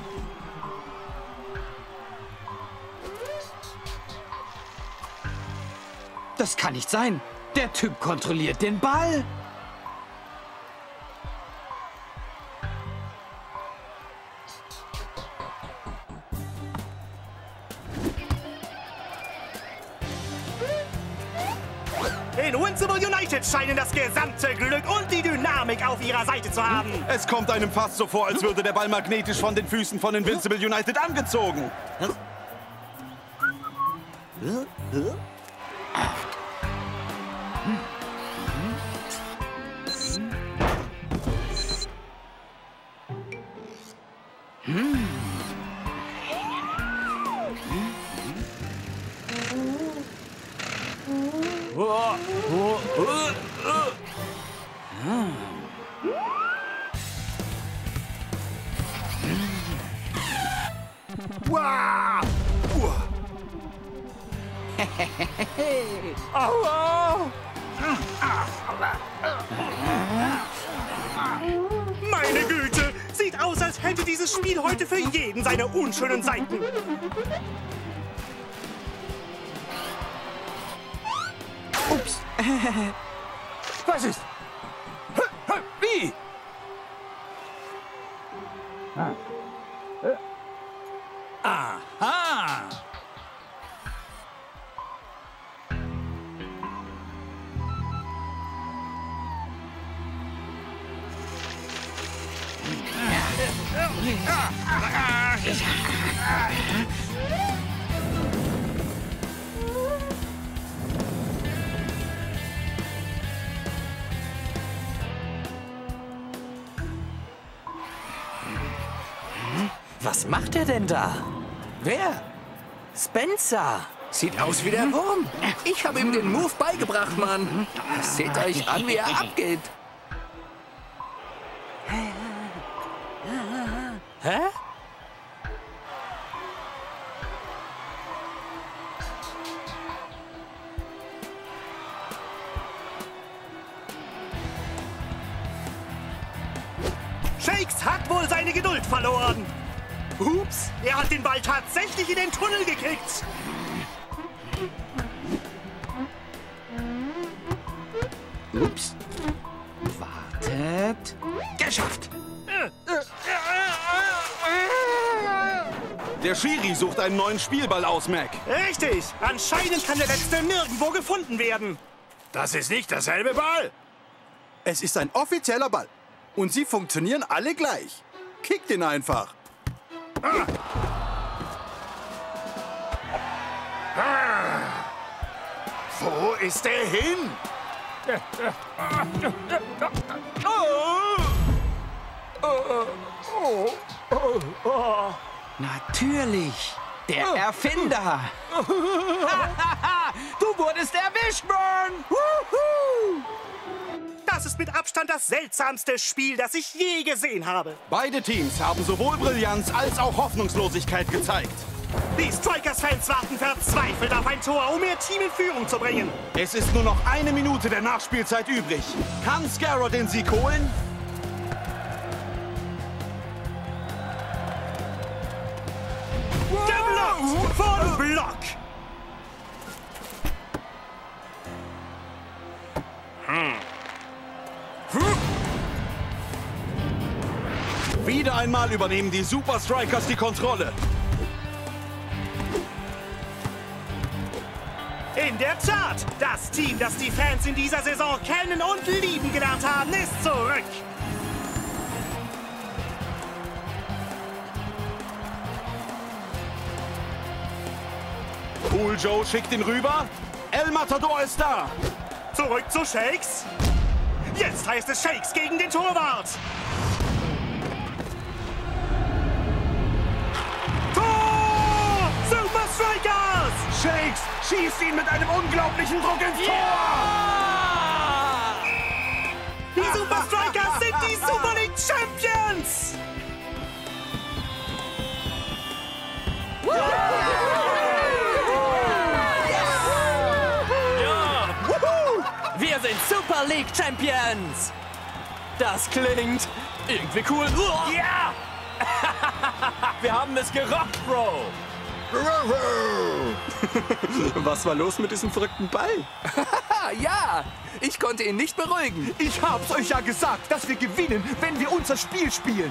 Das kann nicht sein. Der Typ kontrolliert den Ball. Invincible United scheinen das gesamte Glück und die Dynamik auf ihrer Seite zu haben. Es kommt einem fast so vor, als würde der Ball magnetisch von den Füßen von Invincible United angezogen. Aua! Meine Güte! Sieht aus, als hätte dieses Spiel heute für jeden seine unschönen Seiten. Ups. Was ist? Wie? Aha! Was macht er denn da? Wer? Spencer. Sieht aus wie der Wurm. Ich habe ihm den Move beigebracht, Mann. Seht euch an, wie er abgeht. Hä? Shakes hat wohl seine Geduld verloren. Ups, er hat den Ball tatsächlich in den Tunnel gekickt. Ups. Wartet. Geschafft. Der Schiri sucht einen neuen Spielball aus, Mac. Richtig. Anscheinend kann der letzte nirgendwo gefunden werden. Das ist nicht derselbe Ball. Es ist ein offizieller Ball. Und sie funktionieren alle gleich. Kickt ihn einfach. Ah. Ah. Wo ist er hin? Oh. Oh. Oh. Oh. Oh. Natürlich. Der Erfinder. Du wurdest erwischt, Burn. Woohoo. Das ist mit Abstand das seltsamste Spiel, das ich je gesehen habe. Beide Teams haben sowohl Brillanz als auch Hoffnungslosigkeit gezeigt. Die Strikers-Fans warten verzweifelt auf ein Tor, um ihr Team in Führung zu bringen. Es ist nur noch eine Minute der Nachspielzeit übrig. Kann Scarrow den Sieg holen? Geblockt von Block. Hm. Wieder einmal übernehmen die Super Strikers die Kontrolle. In der Tat, das Team, das die Fans in dieser Saison kennen und lieben gelernt haben, ist zurück. Cool Joe schickt ihn rüber. El Matador ist da. Zurück zu Shakes. Jetzt heißt es Shakes gegen den Torwart. Tor! Super Strikers! Shakes schießt ihn mit einem unglaublichen Druck ins Tor! Yeah! Die Super Strikers sind die Super League Champions! Wir sind Super League Champions! Das klingt irgendwie cool. Ja! Wir haben es gerockt, Bro! Was war los mit diesem verrückten Ball? Ja, ich konnte ihn nicht beruhigen. Ich hab's euch ja gesagt, dass wir gewinnen, wenn wir unser Spiel spielen.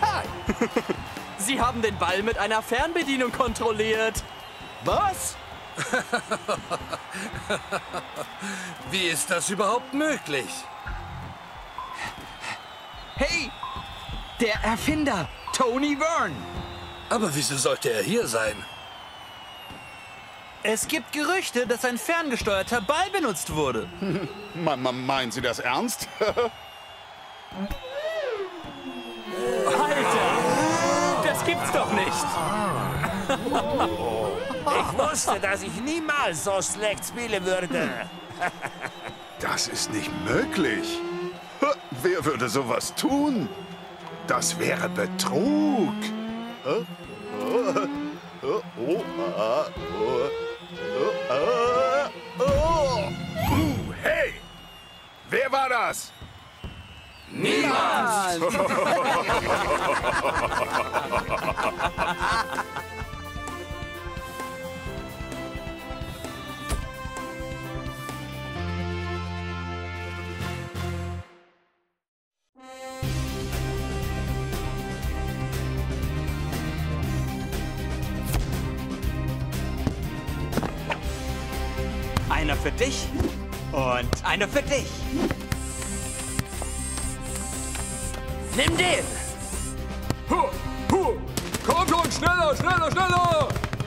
Sie haben den Ball mit einer Fernbedienung kontrolliert. Was? Wie ist das überhaupt möglich? Hey, der Erfinder, Tony Vern. Aber wieso sollte er hier sein? Es gibt Gerüchte, dass ein ferngesteuerter Ball benutzt wurde. Meinen Sie das ernst? Alter, das gibt's doch nicht. Ich wusste, dass ich niemals so schlecht spielen würde. Das ist nicht möglich. Wer würde sowas tun? Das wäre Betrug. Hey! Wer war das? Niemand! für dich und eine für dich. Nimm den! Huh, huh. Komm schon, schneller, schneller, schneller!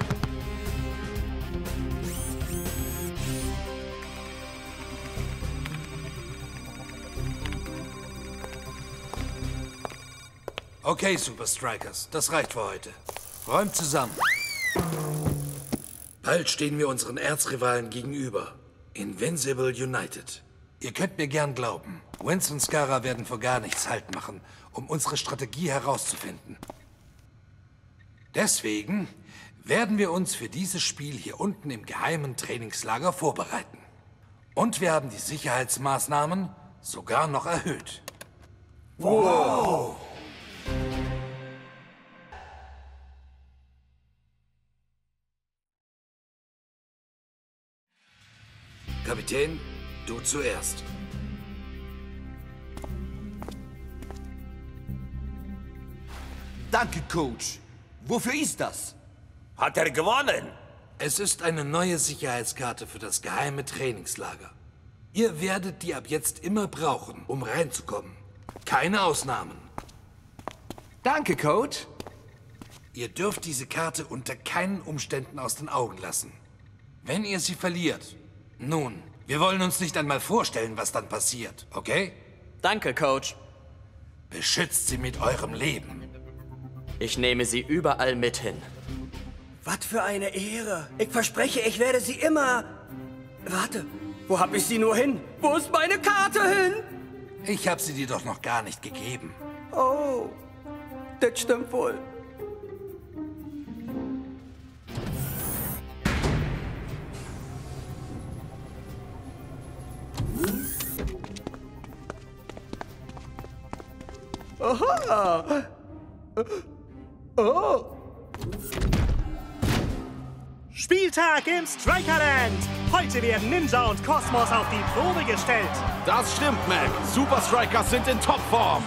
Okay, Super Strikers, das reicht für heute. Räumt zusammen. Bald stehen wir unseren Erzrivalen gegenüber. Invincible United. Ihr könnt mir gern glauben, Vince und Scara werden vor gar nichts Halt machen, um unsere Strategie herauszufinden. Deswegen werden wir uns für dieses Spiel hier unten im geheimen Trainingslager vorbereiten. Und wir haben die Sicherheitsmaßnahmen sogar noch erhöht. Wow! Kapitän, du zuerst. Danke, Coach. Wofür ist das? Hat er gewonnen? Es ist eine neue Sicherheitskarte für das geheime Trainingslager. Ihr werdet die ab jetzt immer brauchen, um reinzukommen. Keine Ausnahmen. Danke, Coach. Ihr dürft diese Karte unter keinen Umständen aus den Augen lassen. Wenn ihr sie verliert, nun, wir wollen uns nicht einmal vorstellen, was dann passiert, okay? Danke, Coach. Beschützt sie mit eurem Leben. Ich nehme sie überall mit hin. Was für eine Ehre. Ich verspreche, ich werde sie immer... Warte, wo hab ich sie nur hin? Wo ist meine Karte hin? Ich habe sie dir doch noch gar nicht gegeben. Oh, das stimmt wohl. Aha! Oh! Spieltag im Strikerland! Heute werden Ninja und Kosmos auf die Probe gestellt. Das stimmt, Mac. Super Strikers sind in Topform.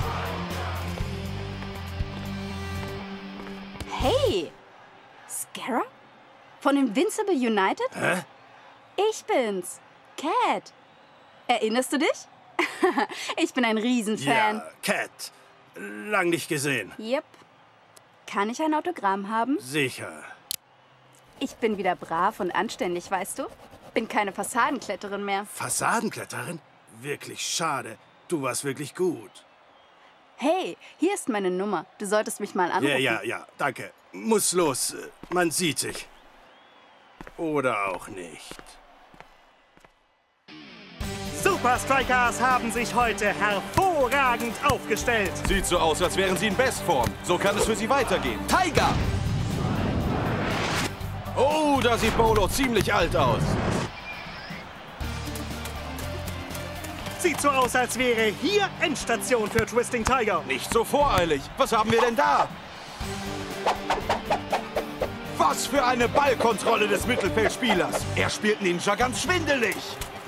Hey! Scara? Von Invincible United? Hä? Ich bin's. Cat. Erinnerst du dich? Ich bin ein Riesenfan. Ja, Cat. Lang nicht gesehen. Yep. Kann ich ein Autogramm haben? Sicher. Ich bin wieder brav und anständig, weißt du? Bin keine Fassadenkletterin mehr. Fassadenkletterin? Wirklich schade. Du warst wirklich gut. Hey, hier ist meine Nummer. Du solltest mich mal anrufen. Ja, ja, ja, danke. Muss los. Man sieht sich. Oder auch nicht. Super Strikers haben sich heute hervorragend aufgestellt. Sieht so aus, als wären sie in Bestform. So kann es für sie weitergehen. Tiger! Oh, da sieht Bolo ziemlich alt aus. Sieht so aus, als wäre hier Endstation für Twisting Tiger. Nicht so voreilig. Was haben wir denn da? Was für eine Ballkontrolle des Mittelfeldspielers. Er spielt Ninja ganz schwindelig.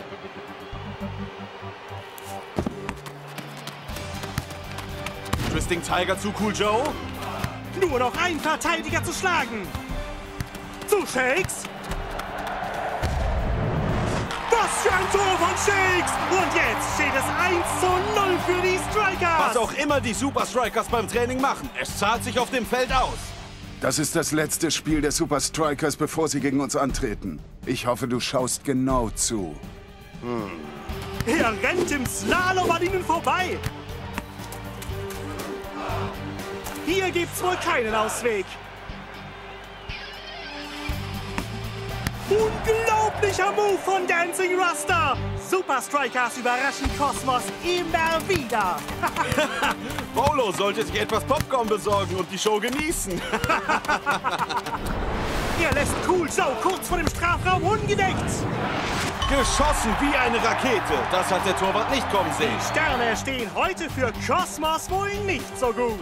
Twisting Tiger zu Cool Joe. Nur noch ein Verteidiger zu schlagen. Zu Shakes. Was für ein Tor von Shakes. Und jetzt steht es eins zu null für die Strikers. Was auch immer die Super Strikers beim Training machen, es zahlt sich auf dem Feld aus. Das ist das letzte Spiel der Super Strikers, bevor sie gegen uns antreten. Ich hoffe, du schaust genau zu. Hm. Er rennt im Slalom an ihnen vorbei. Hier gibt's wohl keinen Ausweg. Unglaublicher Move von Dancing Rasta. Super Strikers überraschen Kosmos immer wieder. Bolo sollte sich etwas Popcorn besorgen und die Show genießen. Er lässt Cool Joe kurz vor dem Strafraum ungedeckt. Geschossen wie eine Rakete. Das hat der Torwart nicht kommen sehen. Die Sterne stehen heute für Kosmos wohl nicht so gut.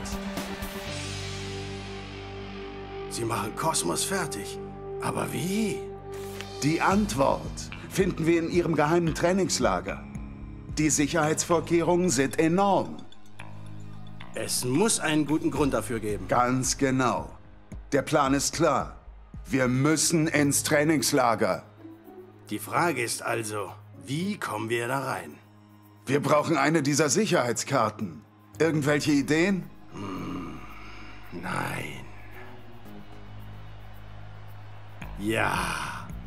Sie machen Kosmos fertig. Aber wie? Die Antwort finden wir in ihrem geheimen Trainingslager. Die Sicherheitsvorkehrungen sind enorm. Es muss einen guten Grund dafür geben. Ganz genau. Der Plan ist klar. Wir müssen ins Trainingslager. Die Frage ist also, wie kommen wir da rein? Wir brauchen eine dieser Sicherheitskarten. Irgendwelche Ideen? Hm, nein. Ja.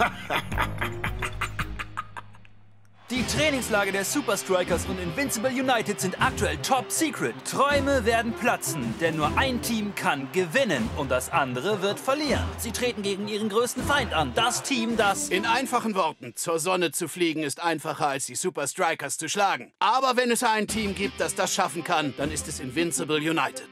Die Trainingslager der Super Strikers und Invincible United sind aktuell top secret. Träume werden platzen, denn nur ein Team kann gewinnen und das andere wird verlieren. Sie treten gegen ihren größten Feind an, das Team, das... In einfachen Worten, zur Sonne zu fliegen ist einfacher als die Super Strikers zu schlagen. Aber wenn es ein Team gibt, das das schaffen kann, dann ist es Invincible United.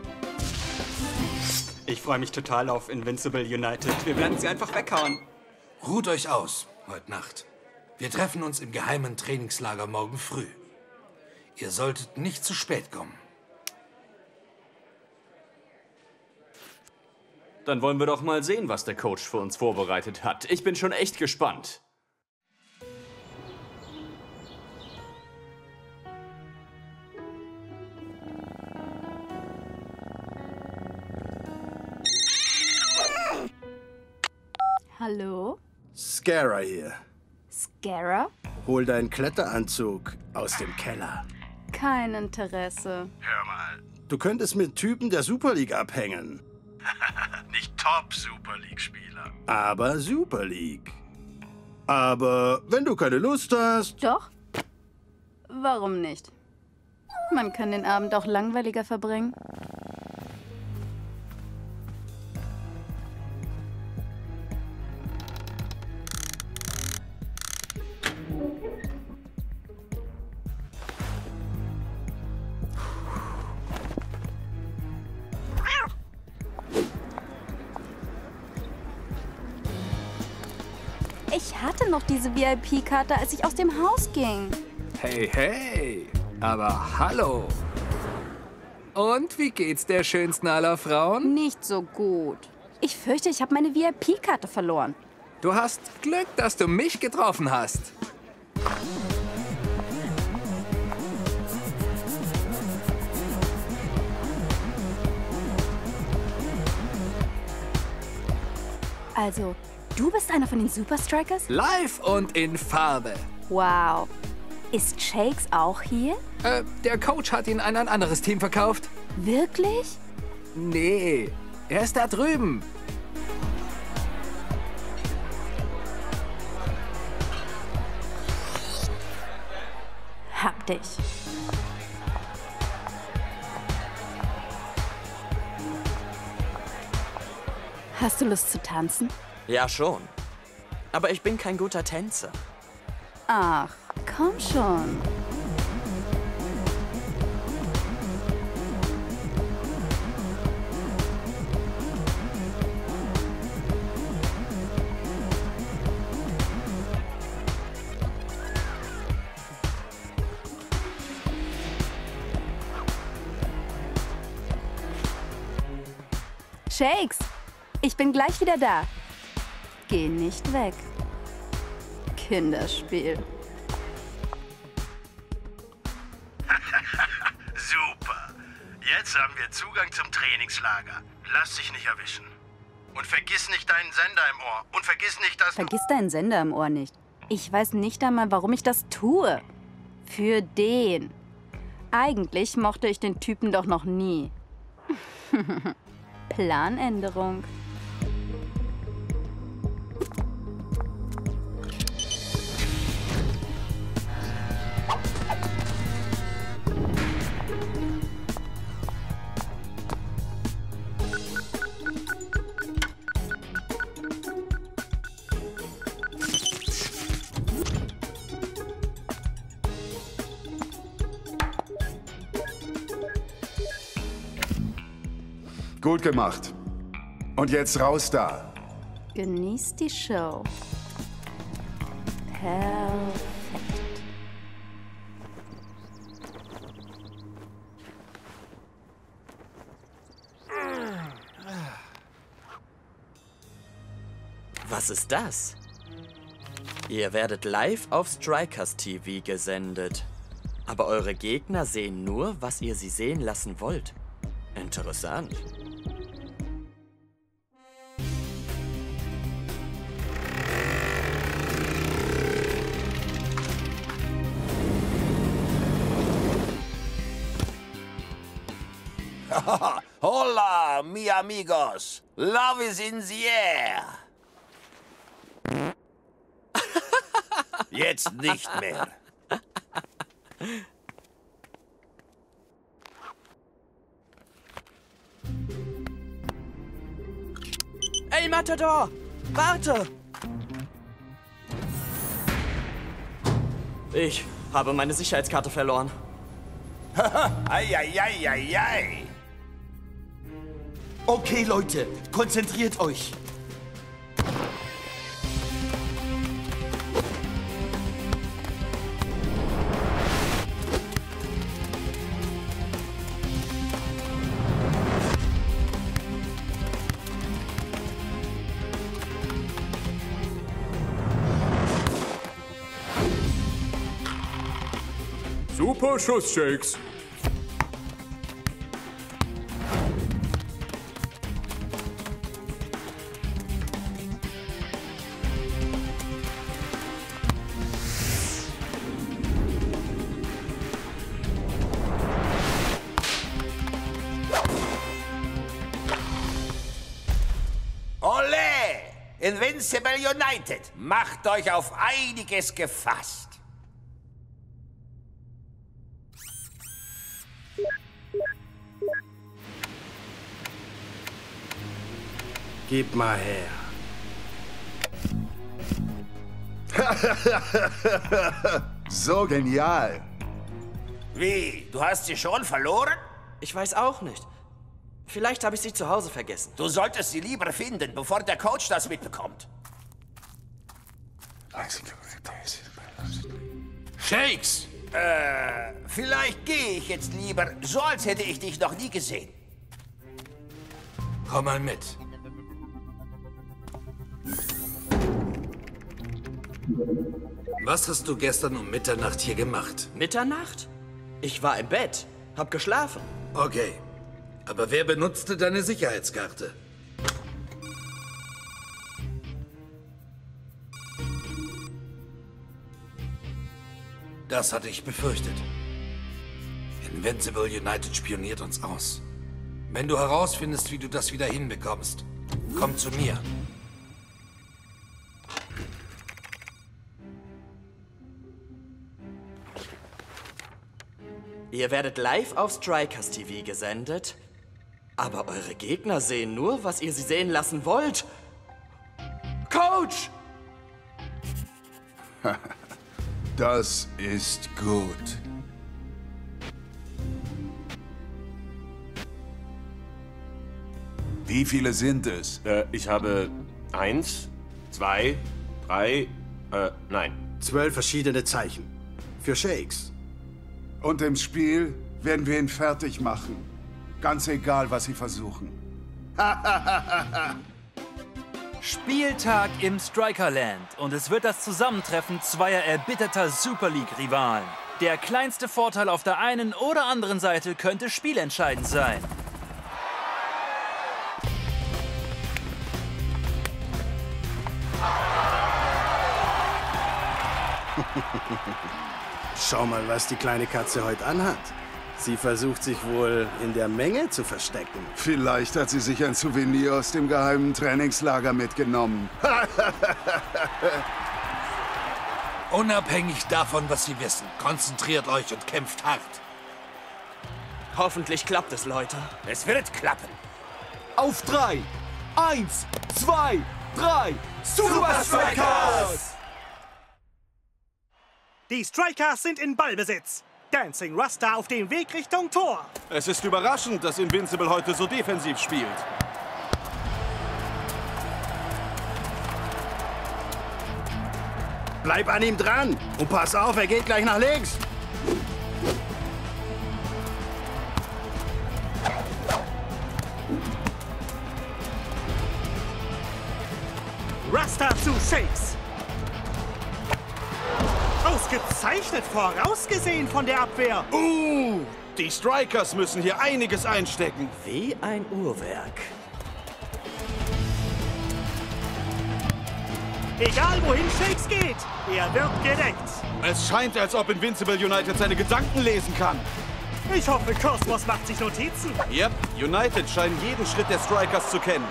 Ich freue mich total auf Invincible United. Wir werden sie einfach weghauen. Ruht euch aus heute Nacht. Wir treffen uns im geheimen Trainingslager morgen früh. Ihr solltet nicht zu spät kommen. Dann wollen wir doch mal sehen, was der Coach für uns vorbereitet hat. Ich bin schon echt gespannt. Hallo? Scara hier. Scara? Hol deinen Kletteranzug aus dem Keller. Kein Interesse. Hör mal. Du könntest mit Typen der Super League abhängen. Nicht Top-Super League-Spieler. Aber Super League. Aber wenn du keine Lust hast... Doch. Warum nicht? Man kann den Abend auch langweiliger verbringen. Ich hatte noch diese V I P-Karte, als ich aus dem Haus ging. Hey, hey, aber hallo. Und wie geht's der schönsten aller Frauen? Nicht so gut. Ich fürchte, ich habe meine V I P-Karte verloren. Du hast Glück, dass du mich getroffen hast. Also, du bist einer von den Super Strikers? Live und in Farbe. Wow. Ist Shakes auch hier? Äh, der Coach hat ihn an ein anderes Team verkauft. Wirklich? Nee, er ist da drüben. Hab dich. Hast du Lust zu tanzen? Ja, schon. Aber ich bin kein guter Tänzer. Ach, komm schon. Shakes, ich bin gleich wieder da. Geh nicht weg. Kinderspiel. Super. Jetzt haben wir Zugang zum Trainingslager. Lass dich nicht erwischen. Und vergiss nicht deinen Sender im Ohr. Und vergiss nicht, dass Vergiss deinen Sender im Ohr nicht. Ich weiß nicht einmal, warum ich das tue. Für den. Eigentlich mochte ich den Typen doch noch nie. Planänderung. Gut gemacht. Und jetzt raus da. Genießt die Show. Perfekt. Was ist das? Ihr werdet live auf Strikers T V gesendet. Aber eure Gegner sehen nur, was ihr sie sehen lassen wollt. Interessant. Hola, mi amigos. Love is in the air. Jetzt nicht mehr. Ey, Matador! Warte! Ich habe meine Sicherheitskarte verloren. Eieieiei. Okay, Leute, konzentriert euch. Super Schuss, Shakes. Ole! Invincible United, macht euch auf einiges gefasst. Gib mal her. So genial. Wie? Du hast sie schon verloren? Ich weiß auch nicht. Vielleicht habe ich sie zu Hause vergessen. Du solltest sie lieber finden, bevor der Coach das mitbekommt. Shakes! Äh, vielleicht gehe ich jetzt lieber, so als hätte ich dich noch nie gesehen. Komm mal mit. Was hast du gestern um Mitternacht hier gemacht? Mitternacht? Ich war im Bett, hab geschlafen. Okay. Aber wer benutzte deine Sicherheitskarte? Das hatte ich befürchtet. Invincible United spioniert uns aus. Wenn du herausfindest, wie du das wieder hinbekommst, komm zu mir. Ihr werdet live auf Strikers T V gesendet, aber eure Gegner sehen nur, was ihr sie sehen lassen wollt. Coach! Das ist gut. Wie viele sind es? Äh, ich habe eins, zwei, drei, äh, nein. Zwölf verschiedene Zeichen. Für Shakes. Und im Spiel werden wir ihn fertig machen. Ganz egal, was sie versuchen. Spieltag im Strikerland und es wird das Zusammentreffen zweier erbitterter Super League-Rivalen. Der kleinste Vorteil auf der einen oder anderen Seite könnte spielentscheidend sein. Schau mal, was die kleine Katze heute anhat. Sie versucht sich wohl in der Menge zu verstecken. Vielleicht hat sie sich ein Souvenir aus dem geheimen Trainingslager mitgenommen. Unabhängig davon, was Sie wissen, konzentriert euch und kämpft hart. Hoffentlich klappt es, Leute. Es wird klappen. Auf drei. Eins, zwei, drei. Super Strikers! Die Strikers sind in Ballbesitz. Dancing Rasta auf dem Weg Richtung Tor. Es ist überraschend, dass Invincible heute so defensiv spielt. Bleib an ihm dran und pass auf, er geht gleich nach links. Rasta zu Shakes. Ausgezeichnet vorausgesehen von der Abwehr. Uh, die Strikers müssen hier einiges einstecken. Wie ein Uhrwerk. Egal wohin Shakes geht, er wird gedeckt. Es scheint, als ob Invincible United seine Gedanken lesen kann. Ich hoffe, Kosmos macht sich Notizen. Yep, United scheinen jeden Schritt der Strikers zu kennen.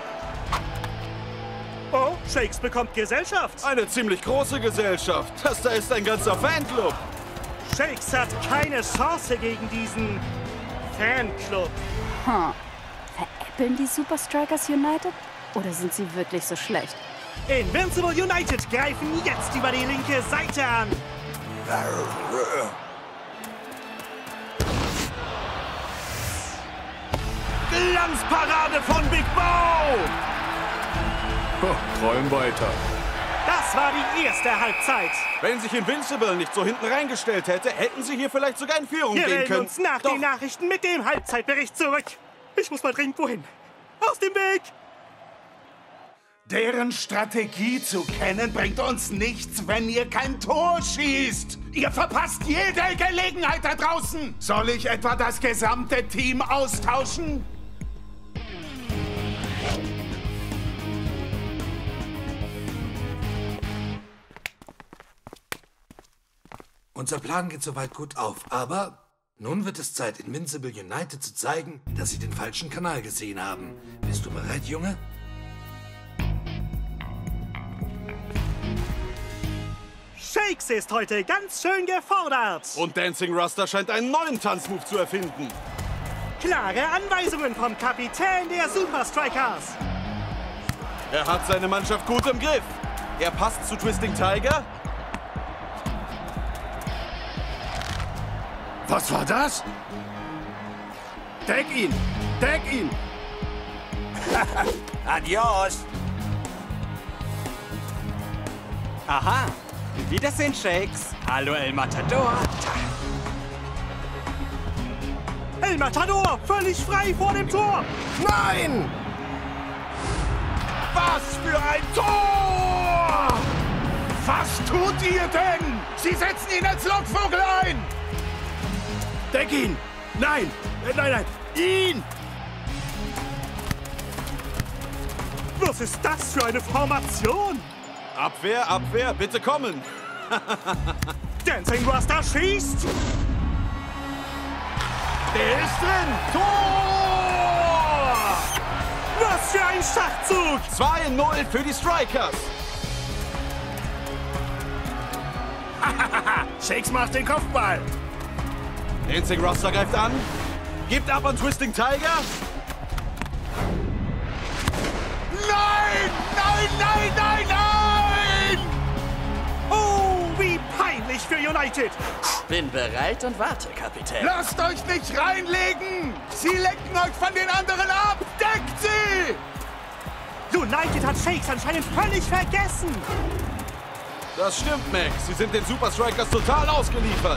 Oh, Shakes bekommt Gesellschaft. Eine ziemlich große Gesellschaft. Das da ist ein ganzer Fanclub. Shakes hat keine Chance gegen diesen Fanclub. Hm. Veräppeln die Super Strikers United? Oder sind sie wirklich so schlecht? Invincible United greifen jetzt über die linke Seite an. Glanzparade von Big Bow! Oh, träum weiter. Das war die erste Halbzeit. Wenn sich Invincible nicht so hinten reingestellt hätte, hätten sie hier vielleicht sogar in Führung Wir gehen melden können. uns nach Doch den Nachrichten mit dem Halbzeitbericht zurück. Ich muss mal dringend wohin. Aus dem Weg! Deren Strategie zu kennen, bringt uns nichts, wenn ihr kein Tor schießt. Ihr verpasst jede Gelegenheit da draußen. Soll ich etwa das gesamte Team austauschen? Unser Plan geht soweit gut auf, aber nun wird es Zeit, Invincible United zu zeigen, dass sie den falschen Kanal gesehen haben. Bist du bereit, Junge? Shakes ist heute ganz schön gefordert. Und Dancing Rasta scheint einen neuen Tanzmove zu erfinden. Klare Anweisungen vom Kapitän der Super Strikers. Er hat seine Mannschaft gut im Griff. Er passt zu Twisting Tiger. Was war das? Deck ihn! Deck ihn! Adios! Aha! Wiedersehen, Shakes. Hallo, El Matador. El Matador, völlig frei vor dem Tor. Nein! Was für ein Tor! Was tut ihr denn? Sie setzen ihn als Lockvogel ein! Deck ihn! Nein! Nein, nein! Ihn! Was ist das für eine Formation? Abwehr, Abwehr, bitte kommen! Dancing Rasta schießt! Der ist drin! Tor! Was für ein Schachzug! zwei null für die Strikers! Shakes macht den Kopfball! Dancing Rasta greift an, gibt ab an Twisting Tiger. Nein! Nein, nein, nein, nein! Oh, wie peinlich für United! Bin bereit und warte, Kapitän. Lasst euch nicht reinlegen! Sie lenken euch von den anderen ab! Deckt sie! United hat Shakes anscheinend völlig vergessen! Das stimmt, Max. Sie sind den Super Strikers total ausgeliefert.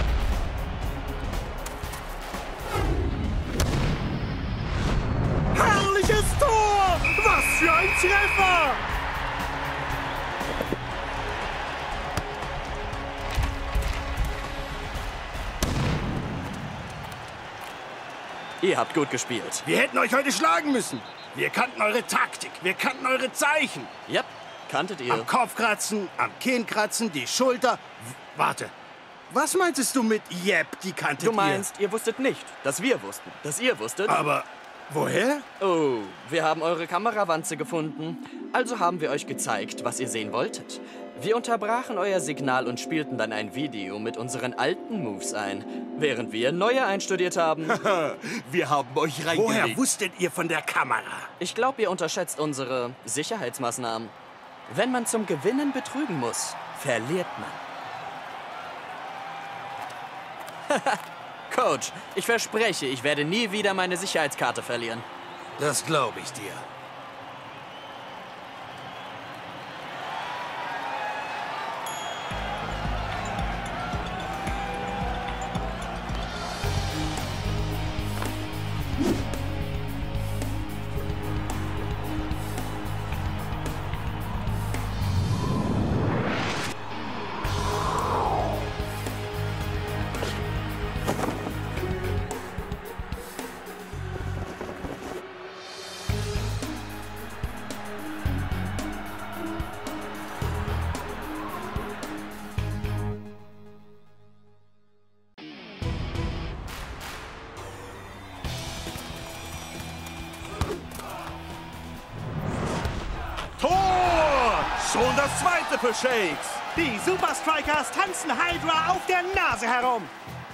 Herrliches Tor! Was für ein Treffer! Ihr habt gut gespielt. Wir hätten euch heute schlagen müssen. Wir kannten eure Taktik, wir kannten eure Zeichen. Yep, kanntet ihr. Am Kopf kratzen, am Kinn kratzen, die Schulter. W warte, was meintest du mit Yep, die kanntet ihr? Du meinst, ihr wusstet nicht, dass wir wussten, dass ihr wusstet? Aber woher? Oh, wir haben eure Kamerawanze gefunden. Also haben wir euch gezeigt, was ihr sehen wolltet. Wir unterbrachen euer Signal und spielten dann ein Video mit unseren alten Moves ein, während wir neue einstudiert haben. Wir haben euch reingelegt. Woher wusstet ihr von der Kamera? Ich glaube, ihr unterschätzt unsere Sicherheitsmaßnahmen. Wenn man zum Gewinnen betrügen muss, verliert man. Coach, ich verspreche, ich werde nie wieder meine Sicherheitskarte verlieren. Das glaube ich dir. Und das zweite für Shakes. Die Super Strikers tanzen Hydra auf der Nase herum.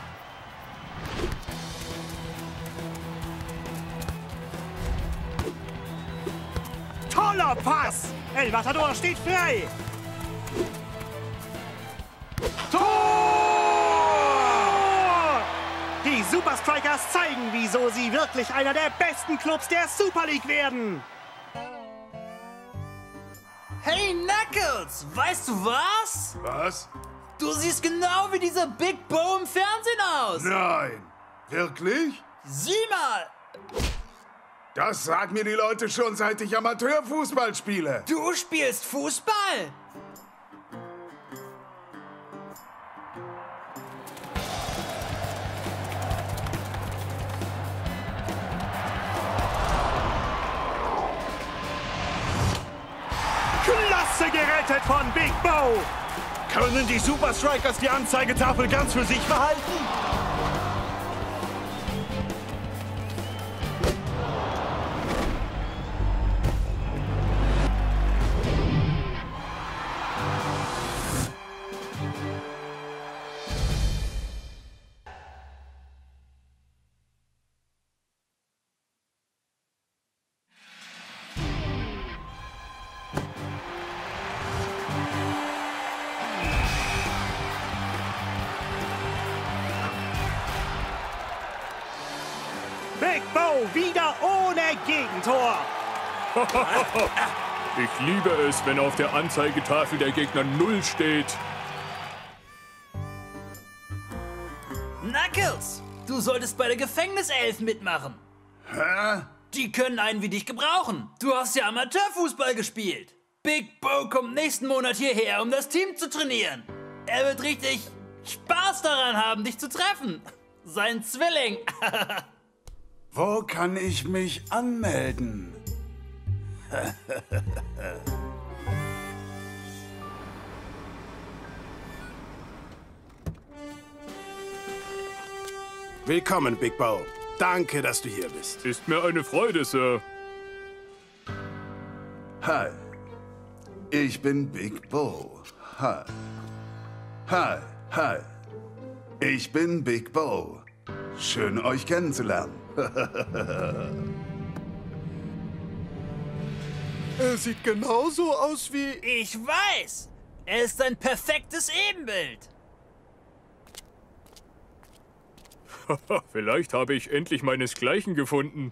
Toller Pass! El Matador steht frei. Tor! Die Super Strikers zeigen, wieso sie wirklich einer der besten Clubs der Super League werden. Hey, Knuckles! Weißt du was? Was? Du siehst genau wie dieser Big Bo im Fernsehen aus! Nein. Wirklich? Sieh mal! Das sagen mir die Leute schon, seit ich Amateurfußball spiele. Du spielst Fußball? Klasse gerettet von Big Bo! Können die Super Strikers die Anzeigetafel ganz für sich behalten? Big Bo wieder ohne Gegentor. Ich liebe es, wenn auf der Anzeigetafel der Gegner null steht. Knuckles, du solltest bei der Gefängniself mitmachen. Hä? Die können einen wie dich gebrauchen. Du hast ja Amateurfußball gespielt. Big Bo kommt nächsten Monat hierher, um das Team zu trainieren. Er wird richtig Spaß daran haben, dich zu treffen. Sein Zwilling. Wo kann ich mich anmelden? Willkommen, Big Bo. Danke, dass du hier bist. Ist mir eine Freude, Sir. Hi. Ich bin Big Bo. Hi. Hi, hi. Ich bin Big Bo. Schön, euch kennenzulernen. Er sieht genauso aus wie... Ich weiß! Er ist ein perfektes Ebenbild. Vielleicht habe ich endlich meinesgleichen gefunden.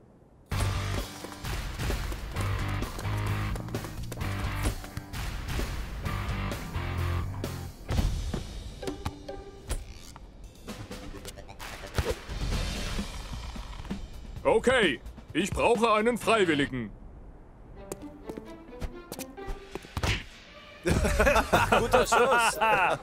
Okay, ich brauche einen Freiwilligen. Guter Schuss.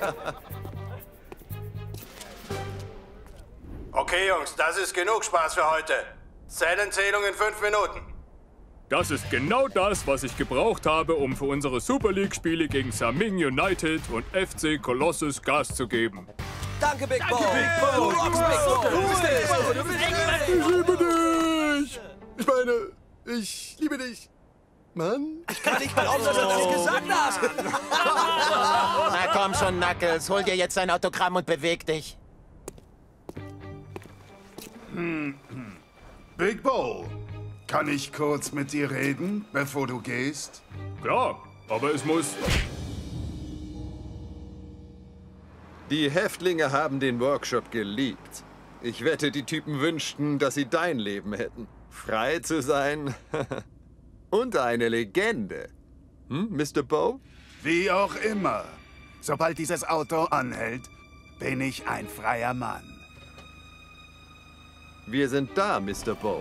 Okay, Jungs, das ist genug Spaß für heute. Zählenzählung in fünf Minuten. Das ist genau das, was ich gebraucht habe, um für unsere Super League-Spiele gegen Saming United und F C Colossus Gas zu geben. Danke, Big Bo. Big Bo. Du rockst, Big Bo. Du bist Big Bo. Du bist Ich liebe dich! Ich meine, ich liebe dich. Mann. Ich kann nicht glauben, dass du das gesagt hast. Na komm schon, Knuckles. Hol dir jetzt ein Autogramm und beweg dich. Hm. Big Bo, kann ich kurz mit dir reden, bevor du gehst? Klar, aber es muss... Die Häftlinge haben den Workshop geliebt. Ich wette, die Typen wünschten, dass sie dein Leben hätten. Frei zu sein und eine Legende. Hm, Mister Bo? Wie auch immer. Sobald dieses Auto anhält, bin ich ein freier Mann. Wir sind da, Mister Bo.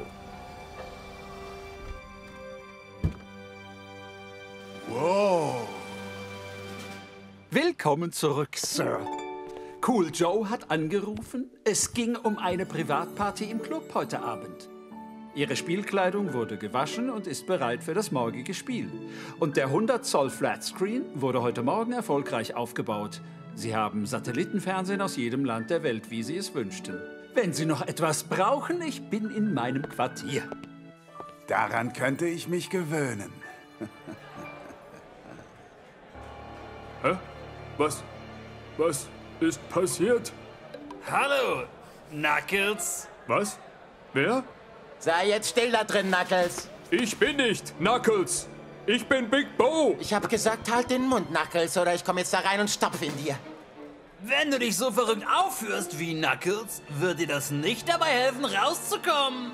Wow. Willkommen zurück, Sir. Cool Joe hat angerufen. Es ging um eine Privatparty im Club heute Abend. Ihre Spielkleidung wurde gewaschen und ist bereit für das morgige Spiel. Und der hundert Zoll Flatscreen wurde heute Morgen erfolgreich aufgebaut. Sie haben Satellitenfernsehen aus jedem Land der Welt, wie Sie es wünschten. Wenn Sie noch etwas brauchen, ich bin in meinem Quartier. Daran könnte ich mich gewöhnen. Hä? Was? Was ist passiert? Hallo, Knuckles. Was? Wer? Sei jetzt still da drin, Knuckles. Ich bin nicht Knuckles. Ich bin Big Bo. Ich habe gesagt, halt den Mund, Knuckles, oder ich komme jetzt da rein und stopfe in dir. Wenn du dich so verrückt aufführst wie Knuckles, wird dir das nicht dabei helfen, rauszukommen.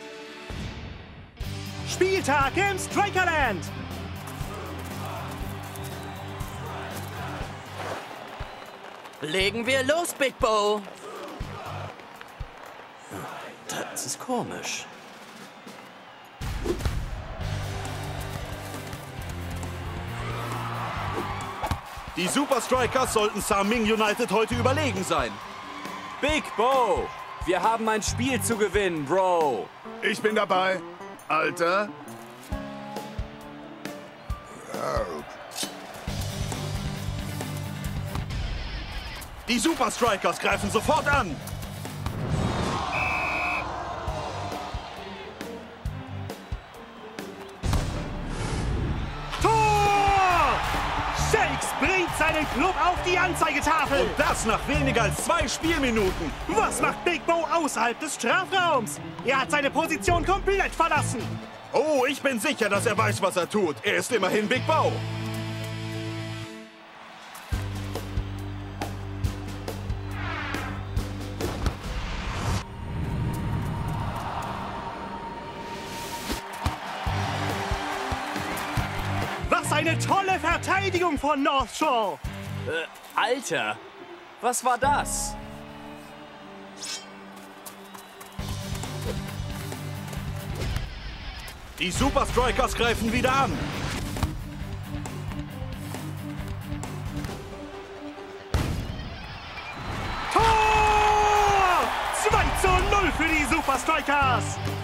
Spieltag im Strikerland. Legen wir los, Big Bo. Das ist komisch. Die Super Strikers sollten Saming United heute überlegen sein. Big Bo, wir haben ein Spiel zu gewinnen, Bro. Ich bin dabei. Alter. Die Super Strikers greifen sofort an. Shakes bringt seinen Club auf die Anzeigetafel. Und das nach weniger als zwei Spielminuten. Was macht Big Bo außerhalb des Strafraums? Er hat seine Position komplett verlassen. Oh, ich bin sicher, dass er weiß, was er tut. Er ist immerhin Big Bo. Was eine tolle Verteidigung von North Shore. Äh, Alter, was war das? Die Super Strikers greifen wieder an. Tor! zwei zu null für die Super Strikers.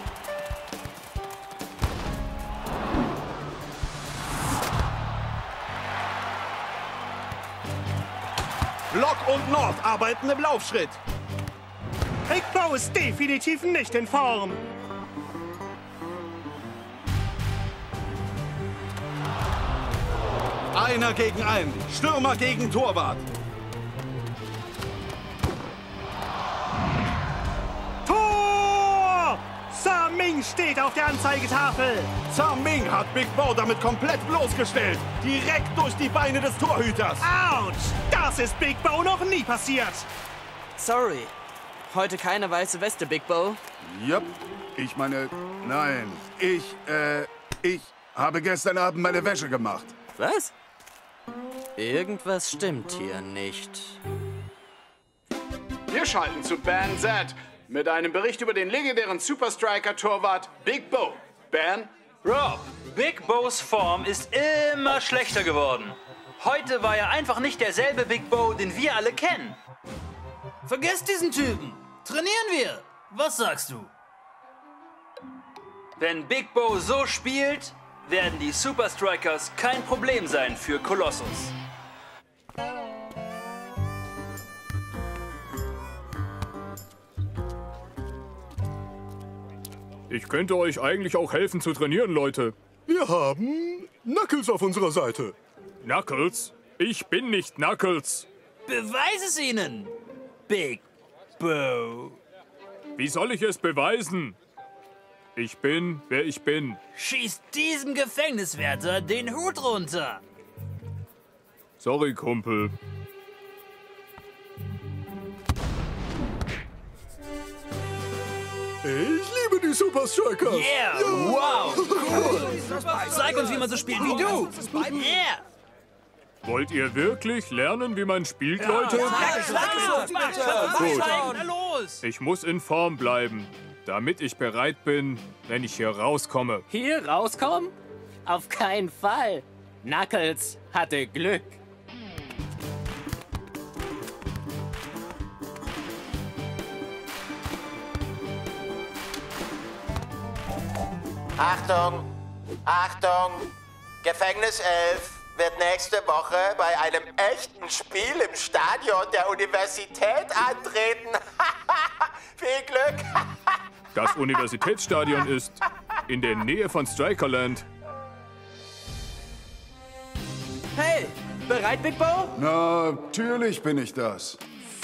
Block und North arbeiten im Laufschritt. Big Bo ist definitiv nicht in Form. Einer gegen einen. Stürmer gegen Torwart. Tor! Saming steht auf der Anzeigetafel. Saming hat Big Bo damit komplett bloßgestellt. Direkt durch die Beine des Torhüters. Autsch! Das ist Big Bo noch nie passiert. Sorry. Heute keine weiße Weste, Big Bo. Jupp. Ich meine, nein. Ich, äh, ich habe gestern Abend meine Wäsche gemacht. Was? Irgendwas stimmt hier nicht. Wir schalten zu Ban Z mit einem Bericht über den legendären Super Striker-Torwart Big Bo. Ban? Rob, Big Bos Form ist immer schlechter geworden. Heute war er einfach nicht derselbe Big Bo, den wir alle kennen. Vergesst diesen Typen. Trainieren wir. Was sagst du? Wenn Big Bo so spielt, werden die Super Strikers kein Problem sein für Colossus. Ich könnte euch eigentlich auch helfen zu trainieren, Leute. Wir haben Knuckles auf unserer Seite. Knuckles? Ich bin nicht Knuckles. Beweis es ihnen, Big Bo. Wie soll ich es beweisen? Ich bin, wer ich bin. Schießt diesem Gefängniswärter den Hut runter. Sorry, Kumpel. Ich liebe die Super Strikers. Yeah, ja. Wow, cool. Zeig uns, wie man so spielt wie du. Yeah. Wollt ihr wirklich lernen, wie man spielt, Leute? Gut. Ich muss in Form bleiben, damit ich bereit bin, wenn ich hier rauskomme. Hier rauskommen? Auf keinen Fall. Knuckles hatte Glück. Achtung! Achtung! Gefängnis elf wird nächste Woche bei einem echten Spiel im Stadion der Universität antreten. Viel Glück! Das Universitätsstadion ist in der Nähe von Strikerland. Hey, bereit, Big Bo? Natürlich bin ich das.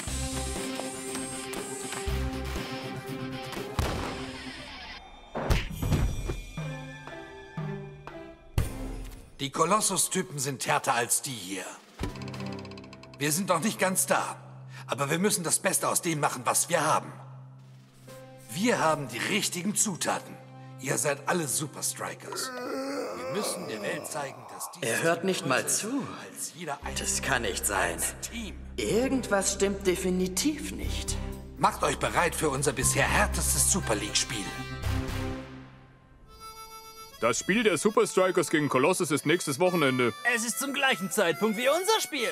Die Kolossus-Typen sind härter als die hier. Wir sind noch nicht ganz da, aber wir müssen das Beste aus dem machen, was wir haben. Wir haben die richtigen Zutaten. Ihr seid alle Super Strikers. Wir müssen der Welt zeigen, dass die... Er hört nicht mal zu. Das kann nicht sein. Irgendwas stimmt definitiv nicht. Macht euch bereit für unser bisher härtestes Super League-Spiel. Das Spiel der Super Strikers gegen Colossus ist nächstes Wochenende. Es ist zum gleichen Zeitpunkt wie unser Spiel.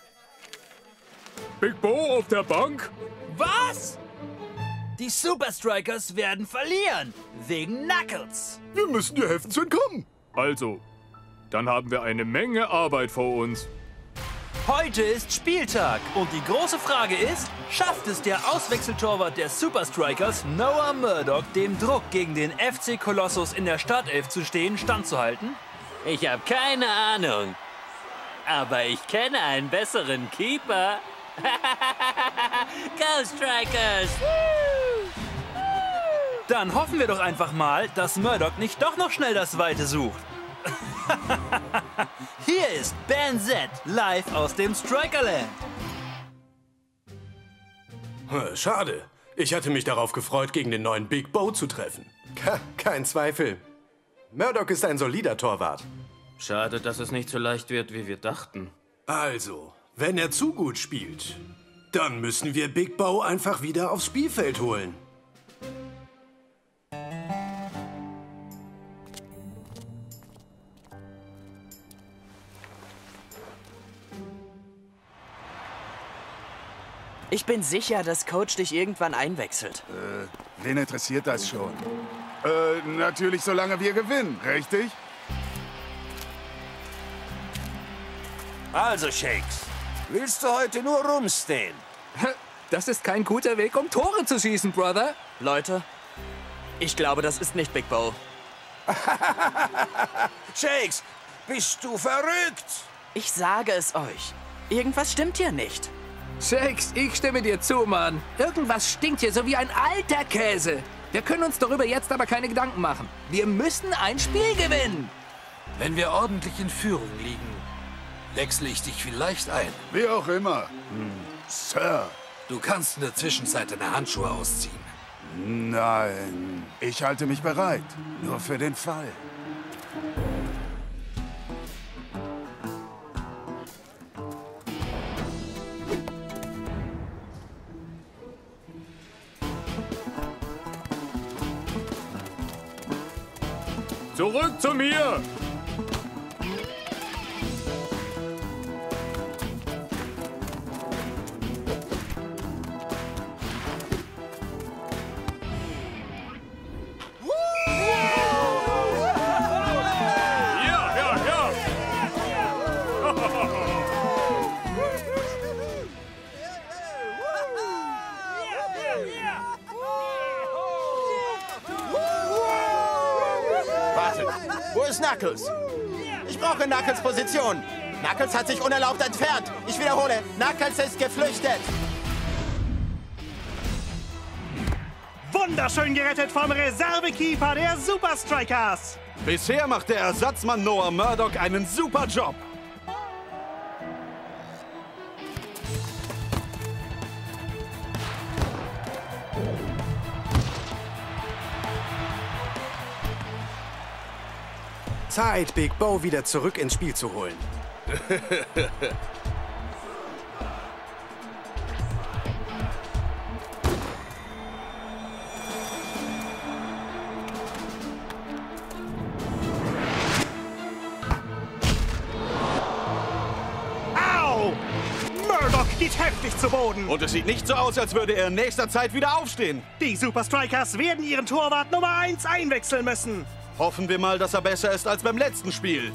Big Bo auf der Bank? Was? Die Super Strikers werden verlieren. Wegen Knuckles. Wir müssen dir helfen zu entkommen. Also, dann haben wir eine Menge Arbeit vor uns. Heute ist Spieltag und die große Frage ist, schafft es der Auswechseltorwart der Super Strikers, Noah Murdock, dem Druck gegen den F C Colossus in der Startelf zu stehen, standzuhalten? Ich habe keine Ahnung. Aber ich kenne einen besseren Keeper. Go Strikers! Dann hoffen wir doch einfach mal, dass Murdock nicht doch noch schnell das Weite sucht. Hier ist Ben Z, live aus dem Strikerland. Schade. Ich hatte mich darauf gefreut, gegen den neuen Big Bo zu treffen. Kein Zweifel. Murdock ist ein solider Torwart. Schade, dass es nicht so leicht wird, wie wir dachten. Also, wenn er zu gut spielt, dann müssen wir Big Bo einfach wieder aufs Spielfeld holen. Ich bin sicher, dass Coach dich irgendwann einwechselt. Äh, wen interessiert das schon? Äh, natürlich, solange wir gewinnen, richtig? Also, Shakes, willst du heute nur rumstehen? Das ist kein guter Weg, um Tore zu schießen, Brother. Leute, ich glaube, das ist nicht Big Bo. Shakes, bist du verrückt? Ich sage es euch. Irgendwas stimmt hier nicht. Shakes, ich stimme dir zu, Mann. Irgendwas stinkt hier so wie ein alter Käse. Wir können uns darüber jetzt aber keine Gedanken machen. Wir müssen ein Spiel gewinnen. Wenn wir ordentlich in Führung liegen, wechsle ich dich vielleicht ein. Wie auch immer. Hm. Sir. Du kannst in der Zwischenzeit deine Handschuhe ausziehen. Nein, ich halte mich bereit. Nur für den Fall. Zurück zu mir! Ja, ja, ja! Wartet, wo ist Knuckles? Ich brauche Knuckles Position. Knuckles hat sich unerlaubt entfernt. Ich wiederhole, Knuckles ist geflüchtet. Wunderschön gerettet vom Reservekeeper der Super Strikers. Bisher macht der Ersatzmann Noah Murdock einen super Job. Zeit, Big Bo wieder zurück ins Spiel zu holen. Au! Murdock geht heftig zu Boden. Und es sieht nicht so aus, als würde er in nächster Zeit wieder aufstehen. Die Super Strikers werden ihren Torwart Nummer eins einwechseln müssen. Hoffen wir mal, dass er besser ist als beim letzten Spiel.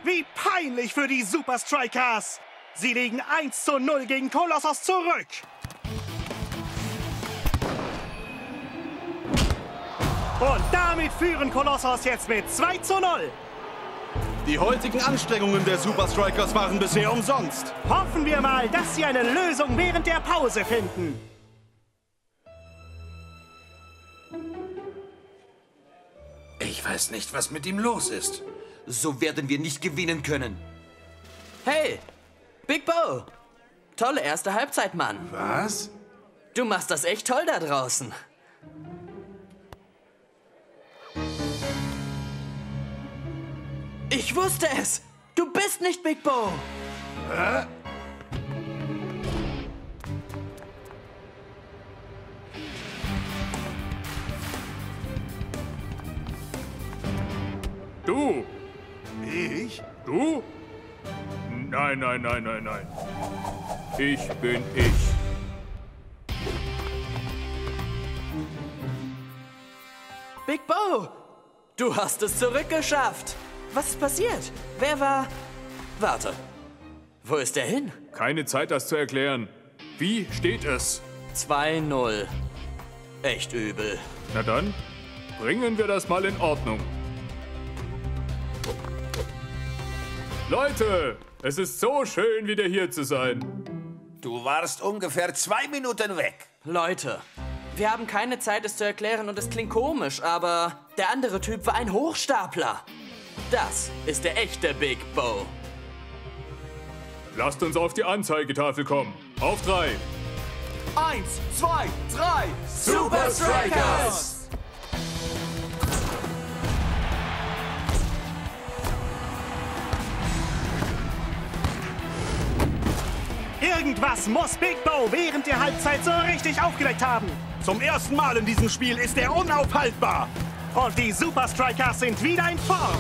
Wie peinlich für die Super Strikers. Sie liegen eins zu null gegen Kolossos zurück. Und damit führen Kolossos jetzt mit zwei zu null. Die heutigen Anstrengungen der Super Strikers waren bisher umsonst. Hoffen wir mal, dass sie eine Lösung während der Pause finden. Ich weiß nicht, was mit ihm los ist. So werden wir nicht gewinnen können. Hey, Big Bo. Tolle erste Halbzeit, Mann. Was? Du machst das echt toll da draußen. Ich wusste es. Du bist nicht Big Bo. Hä? Du! Ich? Du? Nein, nein, nein, nein, nein. Ich bin ich. Big Bo, du hast es zurückgeschafft. Was ist passiert? Wer war... Warte, wo ist er hin? Keine Zeit, das zu erklären. Wie steht es? zwei null. Echt übel. Na dann, bringen wir das mal in Ordnung. Leute, es ist so schön, wieder hier zu sein. Du warst ungefähr zwei Minuten weg. Leute, wir haben keine Zeit, es zu erklären und es klingt komisch, aber der andere Typ war ein Hochstapler. Das ist der echte Big Bo. Lasst uns auf die Anzeigetafel kommen. Auf drei. Eins, zwei, drei. Super Strikers! Irgendwas muss Big Bo während der Halbzeit so richtig aufgeweckt haben. Zum ersten Mal in diesem Spiel ist er unaufhaltbar. Und die Super Strikers sind wieder in Form.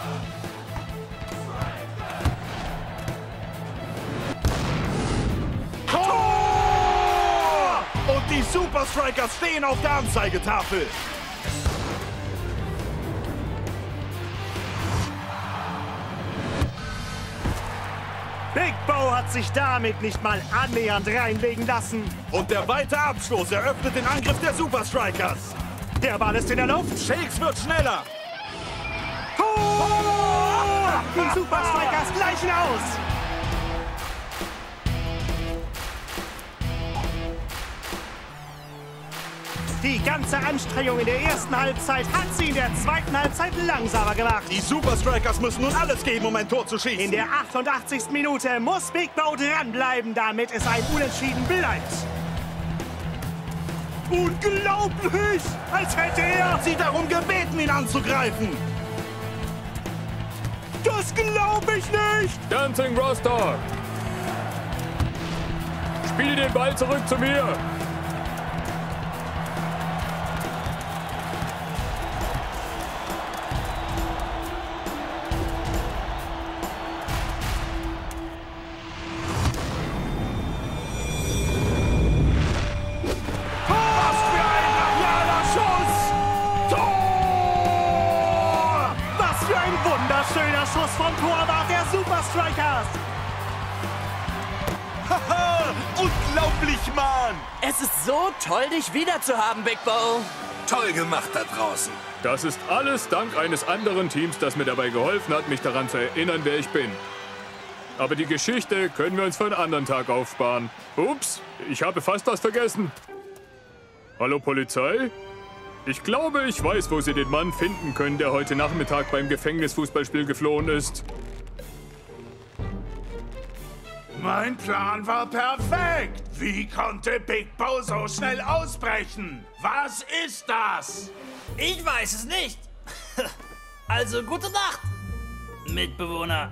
Tor! Und die Super Strikers stehen auf der Anzeigetafel. Big Bo hat sich damit nicht mal annähernd reinlegen lassen. Und der weite Abstoß eröffnet den Angriff der Super Strikers. Der Ball ist in der Luft. Shakes wird schneller. Tor! Die Super Strikers gleichen aus. Die ganze Anstrengung in der ersten Halbzeit hat sie in der zweiten Halbzeit langsamer gemacht. Die Super Strikers müssen nun alles geben, um ein Tor zu schießen. In der achtundachtzigsten Minute muss Big Bo dranbleiben, damit es ein Unentschieden bleibt. Unglaublich! Als hätte er sie darum gebeten, ihn anzugreifen. Das glaube ich nicht! Dancing Rostock! Spiel den Ball zurück zu mir! Schöner Schuss vom Torwart der Super Strikers. Haha, unglaublich, Mann. Es ist so toll, dich wieder zu haben, Big Bo. Toll gemacht da draußen. Das ist alles dank eines anderen Teams, das mir dabei geholfen hat, mich daran zu erinnern, wer ich bin. Aber die Geschichte können wir uns für einen anderen Tag aufsparen. Ups, ich habe fast was vergessen. Hallo Polizei? Ich glaube, ich weiß, wo Sie den Mann finden können, der heute Nachmittag beim Gefängnisfußballspiel geflohen ist. Mein Plan war perfekt. Wie konnte Big Bo so schnell ausbrechen? Was ist das? Ich weiß es nicht. Also gute Nacht, Mitbewohner.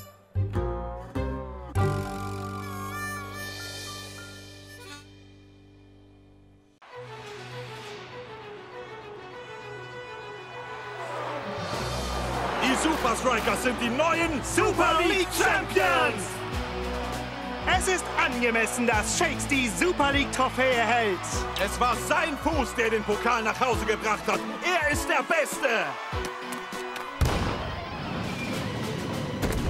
Die Super Strikers sind die neuen Super League Champions! Es ist angemessen, dass Shakes die Super League-Trophäe hält. Es war sein Fuß, der den Pokal nach Hause gebracht hat. Er ist der Beste!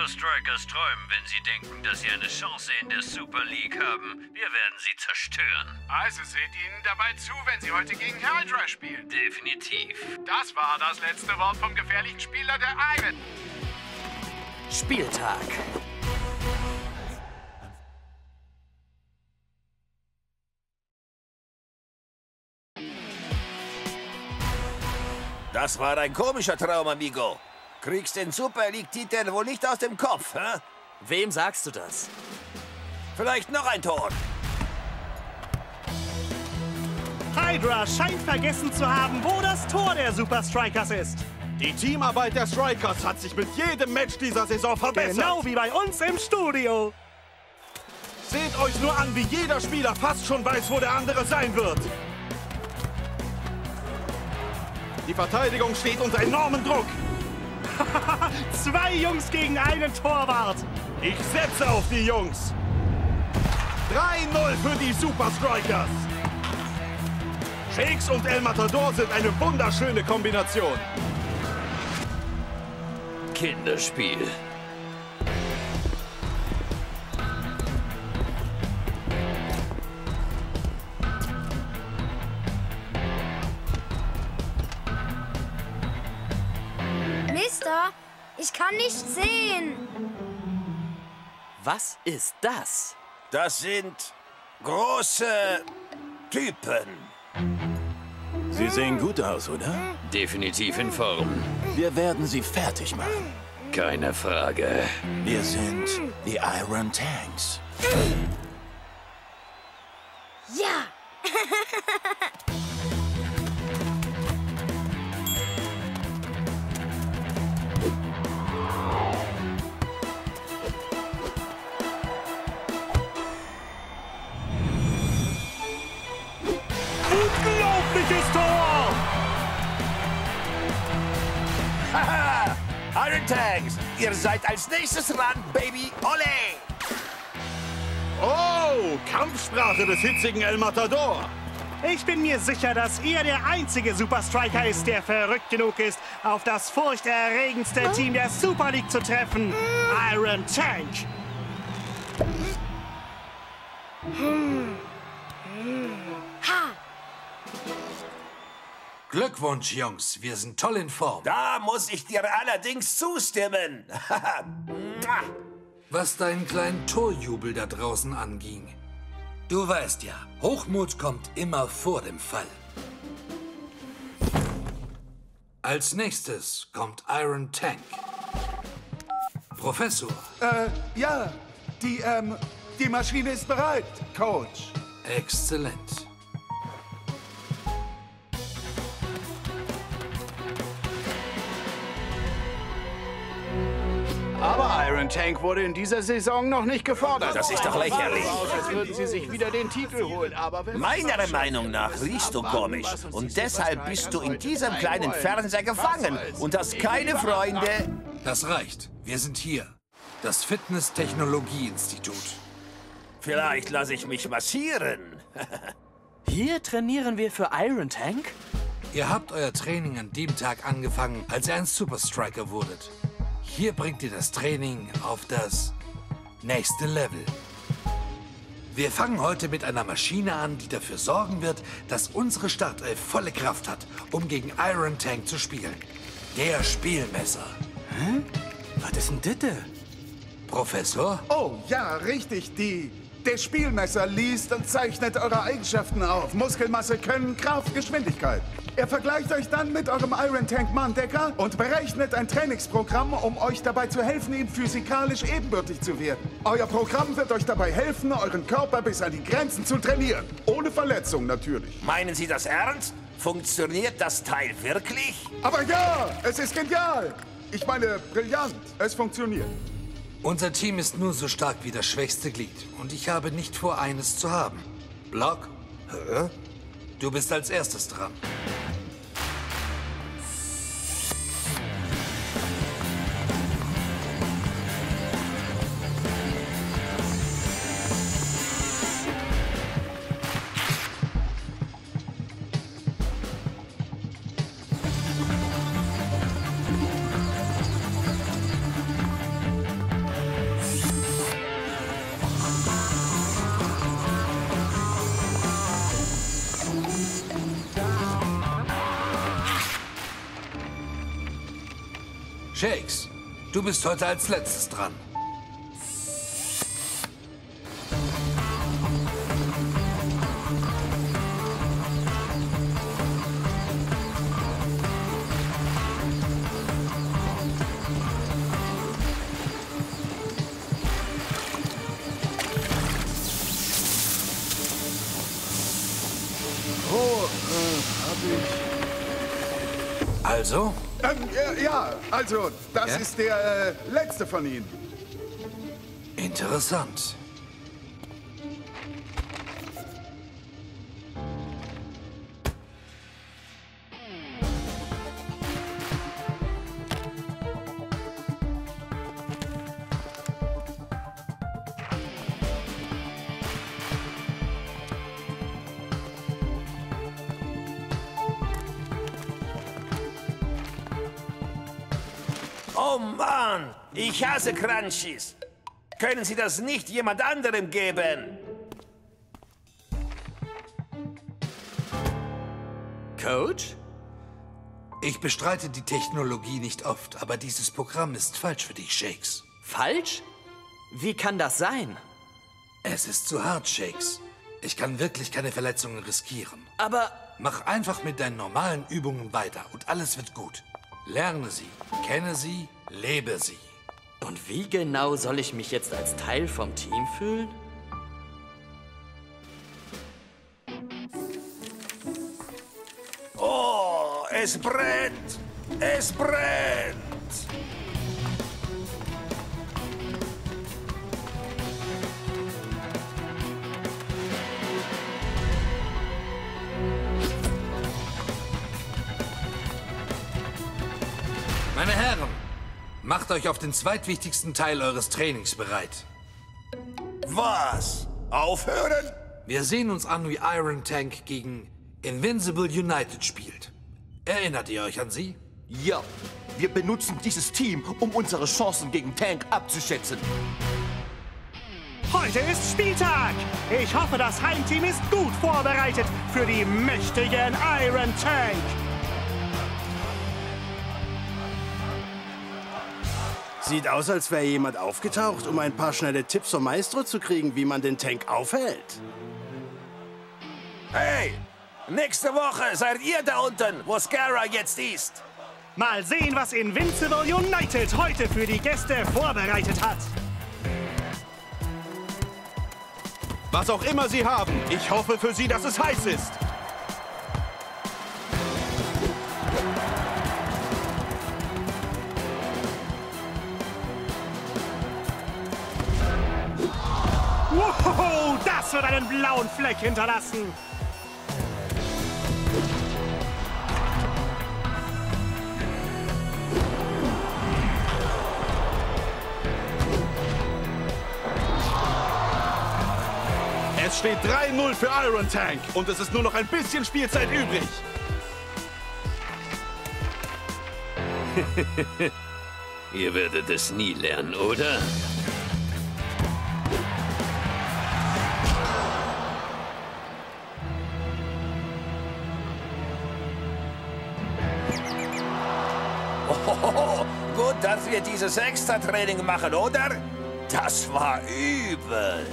Super Strikers träumen, wenn sie denken, dass sie eine Chance in der Super League haben. Wir werden sie zerstören. Also seht ihnen dabei zu, wenn sie heute gegen Hydra spielen. Definitiv. Das war das letzte Wort vom gefährlichen Spieler der Iron. Spieltag. Das war ein komischer Traum, Amigo. Kriegst den Super League-Titel wohl nicht aus dem Kopf, hä? Wem sagst du das? Vielleicht noch ein Tor. Hydra scheint vergessen zu haben, wo das Tor der Super Strikers ist. Die Teamarbeit der Strikers hat sich mit jedem Match dieser Saison verbessert. Genau wie bei uns im Studio. Seht euch nur an, wie jeder Spieler fast schon weiß, wo der andere sein wird. Die Verteidigung steht unter enormem Druck. Zwei Jungs gegen einen Torwart. Ich setze auf die Jungs. drei null für die Super Strikers. Shakes und El Matador sind eine wunderschöne Kombination. Kinderspiel. Mister, ich kann nicht sehen. Was ist das? Das sind große Typen. Sie sehen gut aus, oder? Definitiv in Form. Wir werden sie fertig machen. Keine Frage. Wir sind die Iron Tanks. Ja. Unglaubliches Tor! Haha! Iron Tanks, ihr seid als nächstes dran, Baby. Ole! Oh, Kampfsprache des hitzigen El Matador. Ich bin mir sicher, dass er der einzige Super Striker ist, der verrückt genug ist, auf das furchterregendste Team der Super League zu treffen. Iron Tank. Ha! Glückwunsch, Jungs. Wir sind toll in Form. Da muss ich dir allerdings zustimmen. Was deinen kleinen Torjubel da draußen anging. Du weißt ja, Hochmut kommt immer vor dem Fall. Als nächstes kommt Iron Tank. Professor. Äh, ja, die, ähm, die Maschine ist bereit, Coach. Exzellent. Aber Iron Tank wurde in dieser Saison noch nicht gefordert. Das ist doch lächerlich. Aus, als würden sie sich wieder den Titel holen. Aber wer Meiner weiß, Meinung nach riechst du komisch. Und deshalb bist du in diesem kleinen Fernseher gefangen und hast keine Freunde. Das reicht. Wir sind hier. Das Fitness-Technologie-Institut. Vielleicht lasse ich mich massieren. Hier trainieren wir für Iron Tank? Ihr habt euer Training an dem Tag angefangen, als ihr ein Super Striker wurdet. Hier bringt ihr das Training auf das nächste Level. Wir fangen heute mit einer Maschine an, die dafür sorgen wird, dass unsere Startelf volle Kraft hat, um gegen Iron Tank zu spielen. Der Spielmesser. Hä? Was ist denn das? Professor? Oh, ja, richtig, die... Der Spielmesser liest und zeichnet eure Eigenschaften auf. Muskelmasse, Können, Kraft, Geschwindigkeit. Er vergleicht euch dann mit eurem Iron Tank Manndecker und berechnet ein Trainingsprogramm, um euch dabei zu helfen, ihm physikalisch ebenbürtig zu werden. Euer Programm wird euch dabei helfen, euren Körper bis an die Grenzen zu trainieren. Ohne Verletzung natürlich. Meinen Sie das ernst? Funktioniert das Teil wirklich? Aber ja, es ist genial. Ich meine, brillant. Es funktioniert. Unser Team ist nur so stark wie das schwächste Glied. Und ich habe nicht vor, eines zu haben. Block? Hä? Du bist als erstes dran. Shakes, du bist heute als letztes dran. Oh, äh, hab ich... Also? Ähm, ja, ja, also, das Ja? ist der äh, letzte von ihnen. Interessant. Oh Mann, ich hasse Crunchies. Können Sie das nicht jemand anderem geben? Coach? Ich bestreite die Technologie nicht oft, aber dieses Programm ist falsch für dich, Shakes. Falsch? Wie kann das sein? Es ist zu hart, Shakes. Ich kann wirklich keine Verletzungen riskieren. Aber... Mach einfach mit deinen normalen Übungen weiter und alles wird gut. Lerne sie, kenne sie, lebe sie. Und wie genau soll ich mich jetzt als Teil vom Team fühlen? Oh, es brennt! Es brennt! Meine Herren, macht euch auf den zweitwichtigsten Teil eures Trainings bereit. Was? Aufhören? Wir sehen uns an, wie Iron Tank gegen Invincible United spielt. Erinnert ihr euch an sie? Ja, wir benutzen dieses Team, um unsere Chancen gegen Tank abzuschätzen. Heute ist Spieltag. Ich hoffe, das Heimteam ist gut vorbereitet für die mächtigen Iron Tank. Sieht aus, als wäre jemand aufgetaucht, um ein paar schnelle Tipps vom Maestro zu kriegen, wie man den Tank aufhält. Hey, nächste Woche seid ihr da unten, wo Scara jetzt ist. Mal sehen, was Invincible United heute für die Gäste vorbereitet hat. Was auch immer sie haben, ich hoffe für sie, dass es heiß ist. Wow, das wird einen blauen Fleck hinterlassen. Es steht drei null für Iron Tank und es ist nur noch ein bisschen Spielzeit übrig. Ihr werdet es nie lernen, oder? Oh, gut, dass wir dieses Extra-Training machen, oder? Das war übel.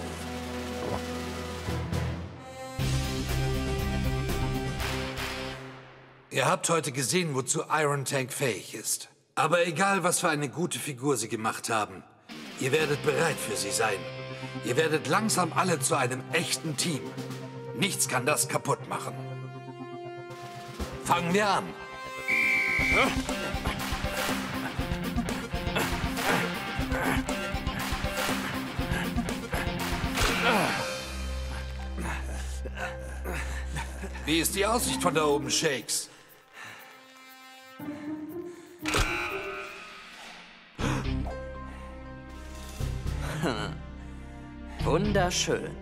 Ihr habt heute gesehen, wozu Iron Tank fähig ist. Aber egal, was für eine gute Figur sie gemacht haben, ihr werdet bereit für sie sein. Ihr werdet langsam alle zu einem echten Team. Nichts kann das kaputt machen. Fangen wir an. Wie ist die Aussicht von da oben, Shakes? Wunderschön.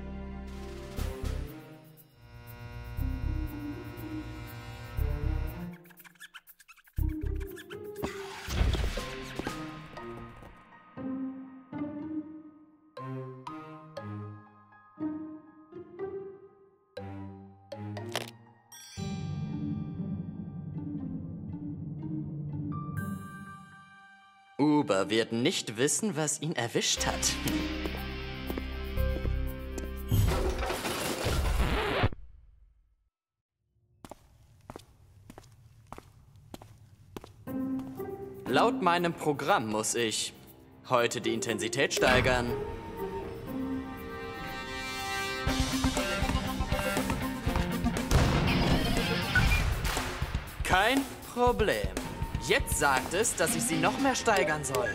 Uber wird nicht wissen, was ihn erwischt hat. Laut meinem Programm muss ich heute die Intensität steigern. Kein Problem. Jetzt sagt es, dass ich sie noch mehr steigern soll.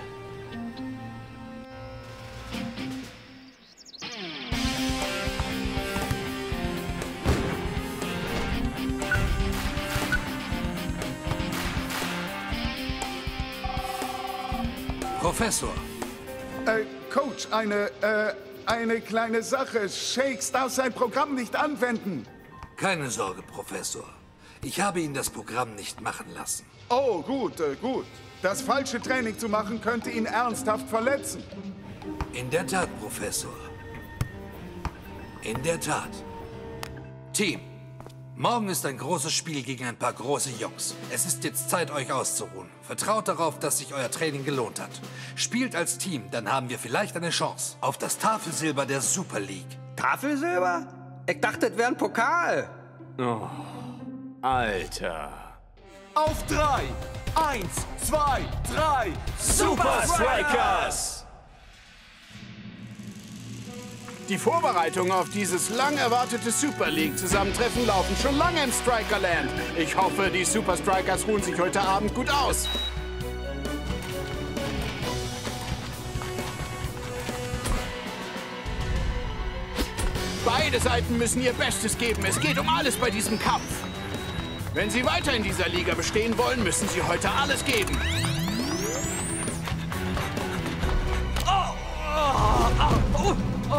Professor. Äh, Coach, eine, äh, eine kleine Sache. Shakes darf sein Programm nicht anwenden. Keine Sorge, Professor. Ich habe ihn das Programm nicht machen lassen. Oh, gut, äh, gut. Das falsche Training zu machen, könnte ihn ernsthaft verletzen. In der Tat, Professor. In der Tat. Team, morgen ist ein großes Spiel gegen ein paar große Jungs. Es ist jetzt Zeit, euch auszuruhen. Vertraut darauf, dass sich euer Training gelohnt hat. Spielt als Team, dann haben wir vielleicht eine Chance auf das Tafelsilber der Super League. Tafelsilber? Ich dachte, das wäre ein Pokal. Oh, Alter. Auf drei! Eins, zwei, drei! Super Strikers! Die Vorbereitungen auf dieses lang erwartete Super League-Zusammentreffen laufen schon lange im Strikerland. Ich hoffe, die Super Strikers ruhen sich heute Abend gut aus. Beide Seiten müssen ihr Bestes geben. Es geht um alles bei diesem Kampf. Wenn sie weiter in dieser Liga bestehen wollen, müssen sie heute alles geben. Oh, oh, oh, oh, oh,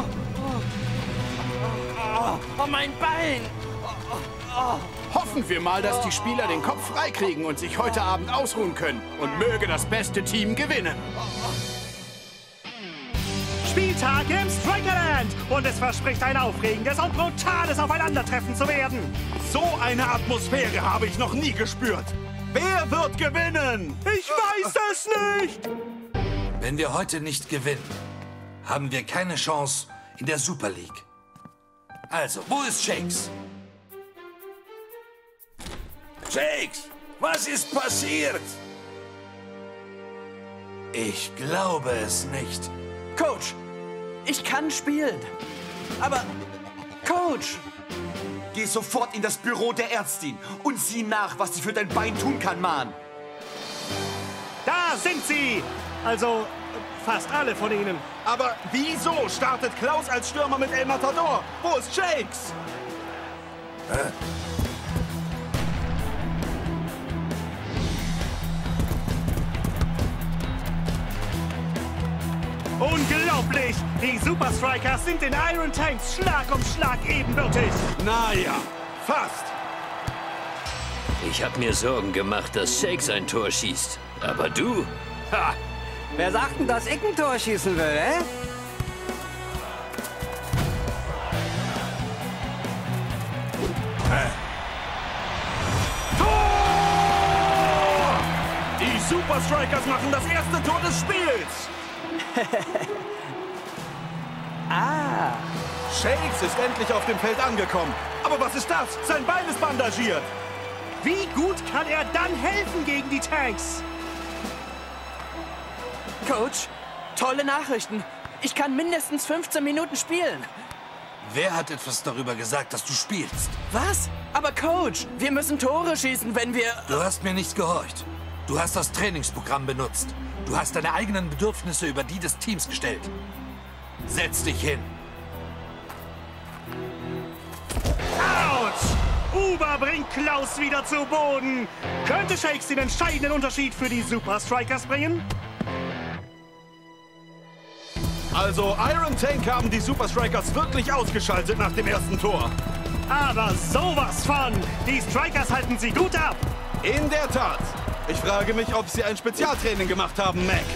oh, oh, mein Bein! Oh, oh. Hoffen wir mal, dass die Spieler den Kopf freikriegen und sich heute Abend ausruhen können. Und möge das beste Team gewinnen. Spieltag im Strikerland und es verspricht ein aufregendes und brutales Aufeinandertreffen zu werden. So eine Atmosphäre habe ich noch nie gespürt. Wer wird gewinnen? Ich weiß es nicht. Wenn wir heute nicht gewinnen, haben wir keine Chance in der Super League. Also, wo ist Shakes? Shakes, was ist passiert? Ich glaube es nicht. Coach, ich kann spielen. Aber, Coach! Geh sofort in das Büro der Ärztin und sieh nach, was sie für dein Bein tun kann, Mann. Da sind sie! Also, fast alle von ihnen. Aber wieso startet Klaus als Stürmer mit El Matador? Wo ist Shakes? Hä? Unglaublich! Die Super Strikers sind den Iron Tanks Schlag um Schlag ebenbürtig. Naja, fast. Ich hab mir Sorgen gemacht, dass Shakes ein Tor schießt. Aber du? Ha! Wer sagt denn, dass ich ein Tor schießen will, hä? Tor! Die Super Strikers machen das erste Tor des Spiels. Ah. Shakes ist endlich auf dem Feld angekommen. Aber was ist das? Sein Bein ist bandagiert. Wie gut kann er dann helfen gegen die Tanks? Coach, tolle Nachrichten. Ich kann mindestens fünfzehn Minuten spielen. Wer hat etwas darüber gesagt, dass du spielst? Was? Aber Coach, wir müssen Tore schießen, wenn wir... Du hast mir nicht gehorcht. Du hast das Trainingsprogramm benutzt. Du hast deine eigenen Bedürfnisse über die des Teams gestellt. Setz dich hin. Autsch! Uber bringt Klaus wieder zu Boden. Könnte Shakes den entscheidenden Unterschied für die Super Strikers bringen? Also, Iron Tank haben die Super Strikers wirklich ausgeschaltet nach dem ersten Tor. Aber sowas von! Die Strikers halten sie gut ab. In der Tat. Ich frage mich, ob sie ein Spezialtraining gemacht haben, Mac.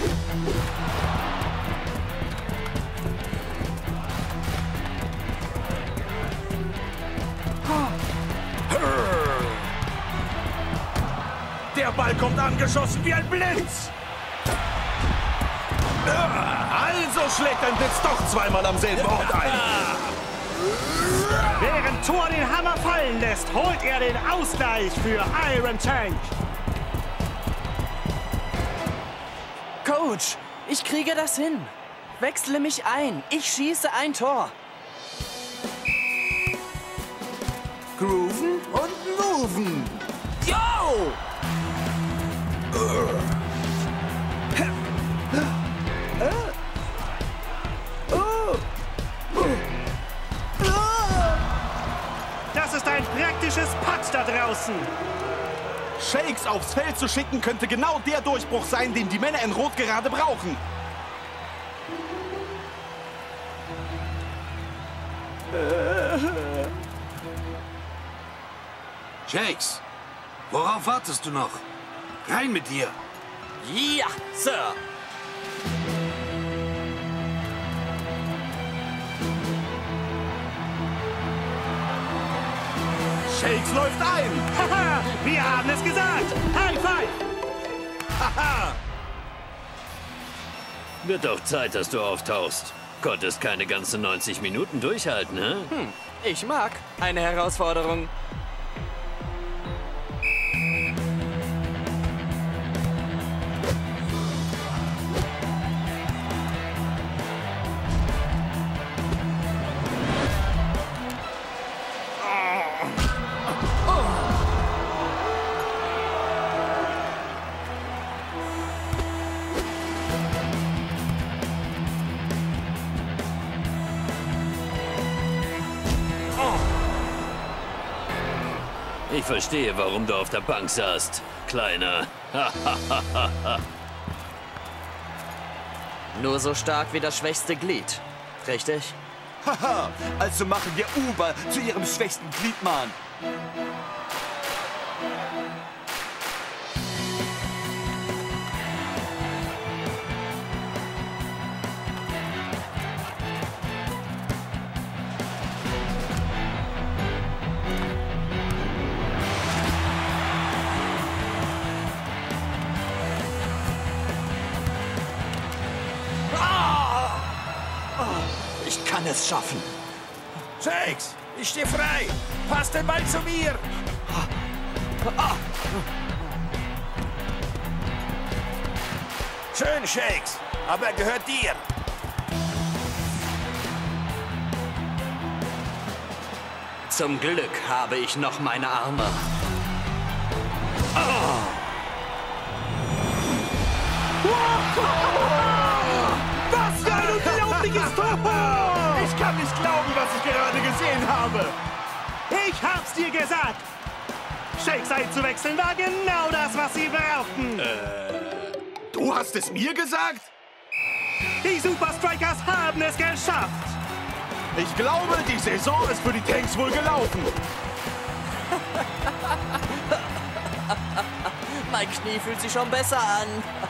Der Ball kommt angeschossen wie ein Blitz. so schlägt ein Blitz doch zweimal am selben Ort ein. Während Thor den Hammer fallen lässt, holt er den Ausgleich für Iron Tank. Coach, ich kriege das hin. Wechsle mich ein. Ich schieße ein Tor. Grooven und moven. Yo! Das ist ein praktisches Putt da draußen. Shakes aufs Feld zu schicken, könnte genau der Durchbruch sein, den die Männer in Rot gerade brauchen. Shakes, worauf wartest du noch? Rein mit dir. Ja, Sir. Shakes läuft ein. Haha, wir haben es gesagt. High five. Haha. Wird doch Zeit, dass du auftauchst. Konntest keine ganzen neunzig Minuten durchhalten, hä? Hm, ich mag eine Herausforderung. Ich verstehe, warum du auf der Bank saßt, Kleiner. Nur so stark wie das schwächste Glied. Richtig? Haha, also machen wir Uber zu ihrem schwächsten Glied, Mann. Ich kann es schaffen. Shakes, ich stehe frei. Pass den Ball zu mir. Schön, Shakes, aber er gehört dir. Zum Glück habe ich noch meine Arme. Was für ein unglaubliches Tor! Ich kann nicht glauben, was ich gerade gesehen habe. Ich hab's dir gesagt. Shakes einzuwechseln war genau das, was sie brauchten. Äh, du hast es mir gesagt? Die Super Strikers haben es geschafft. Ich glaube, die Saison ist für die Tanks wohl gelaufen. Mein Knie fühlt sich schon besser an.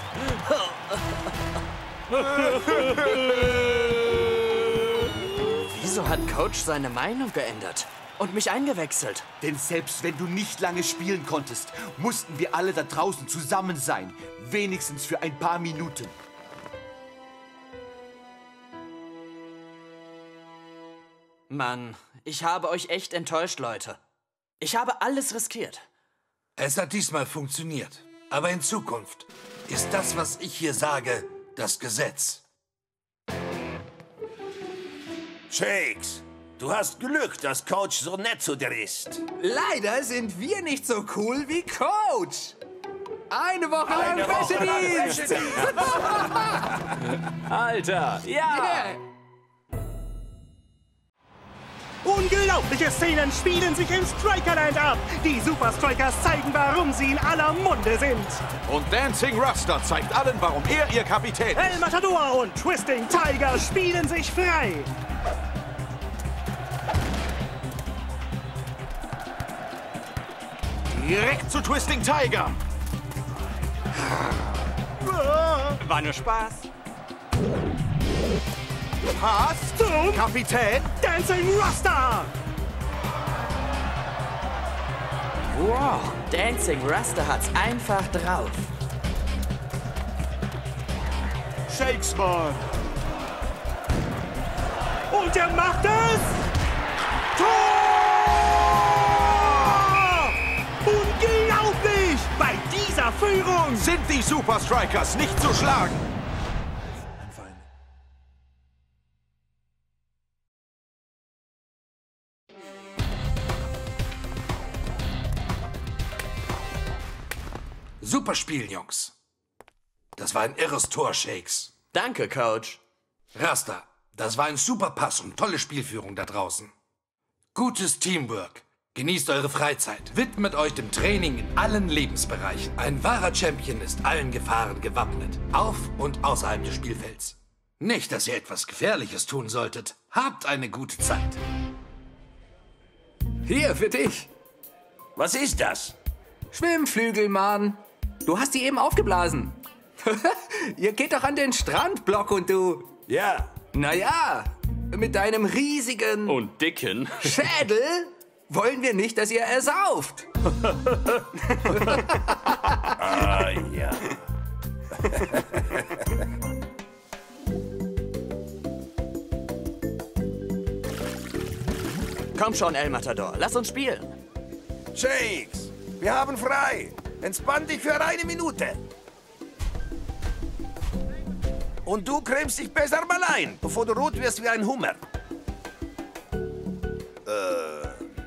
Wieso hat Coach seine Meinung geändert und mich eingewechselt? Denn selbst wenn du nicht lange spielen konntest, mussten wir alle da draußen zusammen sein. Wenigstens für ein paar Minuten. Mann, ich habe euch echt enttäuscht, Leute. Ich habe alles riskiert. Es hat diesmal funktioniert. Aber in Zukunft ist das, was ich hier sage, das Gesetz. Shakes, du hast Glück, dass Coach so nett zu dir ist. Leider sind wir nicht so cool wie Coach. Eine Woche lang Eine Woche lang Wäschedienst. Wäschedienst. Alter, ja. Yeah. Unglaubliche Szenen spielen sich im Strikerland ab. Die Super Strikers zeigen, warum sie in aller Munde sind. Und Dancing Rasta zeigt allen, warum er ihr Kapitän El ist. Matador und Twisting Tiger spielen sich frei. Direkt zu Twisting Tiger. War nur Spaß. Pass zum Kapitän Dancing Rasta. Wow, Dancing Rasta hat's einfach drauf. Shakes, Mann. Und er macht es! Tor! Unglaublich! Bei dieser Führung sind die Super Strikers nicht zu schlagen. Super Spiel, Jungs. Das war ein irres Tor, Shakes. Danke, Coach. Rasta, das war ein super Pass und tolle Spielführung da draußen. Gutes Teamwork. Genießt eure Freizeit. Widmet euch dem Training in allen Lebensbereichen. Ein wahrer Champion ist allen Gefahren gewappnet. Auf und außerhalb des Spielfelds. Nicht, dass ihr etwas Gefährliches tun solltet. Habt eine gute Zeit. Hier, für dich. Was ist das? Schwimmflügel, Mann. Du hast die eben aufgeblasen. Ihr geht doch an den Strand, Block und du. Ja. Naja, mit deinem riesigen... Und dicken... Schädel wollen wir nicht, dass ihr ersauft. Ah, ja. Komm schon, El Matador, lass uns spielen. Shakes, wir haben frei. Entspann dich für eine Minute. Und du cremst dich besser mal ein, bevor du rot wirst wie ein Hummer. Äh.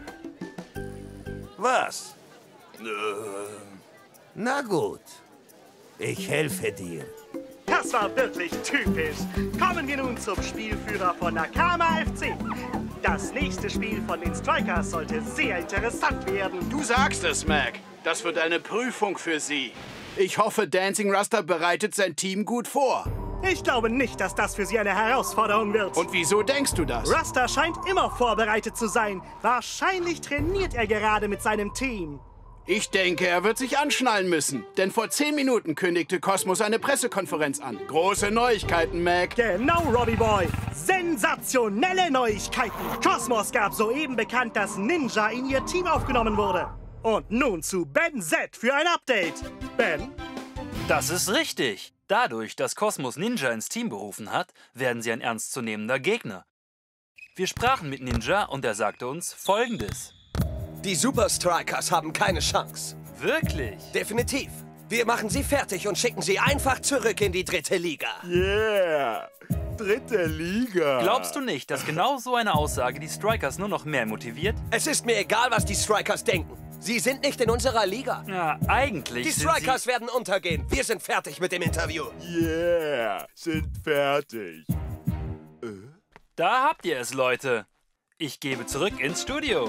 Was? Äh. Na gut. Ich helfe dir. Das war wirklich typisch. Kommen wir nun zum Spielführer von Nakama F C. Das nächste Spiel von den Strikers sollte sehr interessant werden. Du sagst es, Mac. Das wird eine Prüfung für sie. Ich hoffe, Dancing Rasta bereitet sein Team gut vor. Ich glaube nicht, dass das für sie eine Herausforderung wird. Und wieso denkst du das? Rasta scheint immer vorbereitet zu sein. Wahrscheinlich trainiert er gerade mit seinem Team. Ich denke, er wird sich anschnallen müssen. Denn vor zehn Minuten kündigte Cosmos eine Pressekonferenz an. Große Neuigkeiten, Mac. Genau, Robbie Boy. Sensationelle Neuigkeiten. Cosmos gab soeben bekannt, dass Ninja in ihr Team aufgenommen wurde. Und nun zu Ben Z für ein Update. Ben? Das ist richtig. Dadurch, dass Cosmos Ninja ins Team berufen hat, werden sie ein ernstzunehmender Gegner. Wir sprachen mit Ninja und er sagte uns Folgendes. Die Super Strikers haben keine Chance. Wirklich? Definitiv. Wir machen sie fertig und schicken sie einfach zurück in die dritte Liga. Yeah, dritte Liga. Glaubst du nicht, dass genau so eine Aussage die Strikers nur noch mehr motiviert? Es ist mir egal, was die Strikers denken. Sie sind nicht in unserer Liga. Ja, eigentlich Die sind Strikers sie... werden untergehen. Wir sind fertig mit dem Interview. Yeah, sind fertig. Äh? Da habt ihr es, Leute. Ich gebe zurück ins Studio.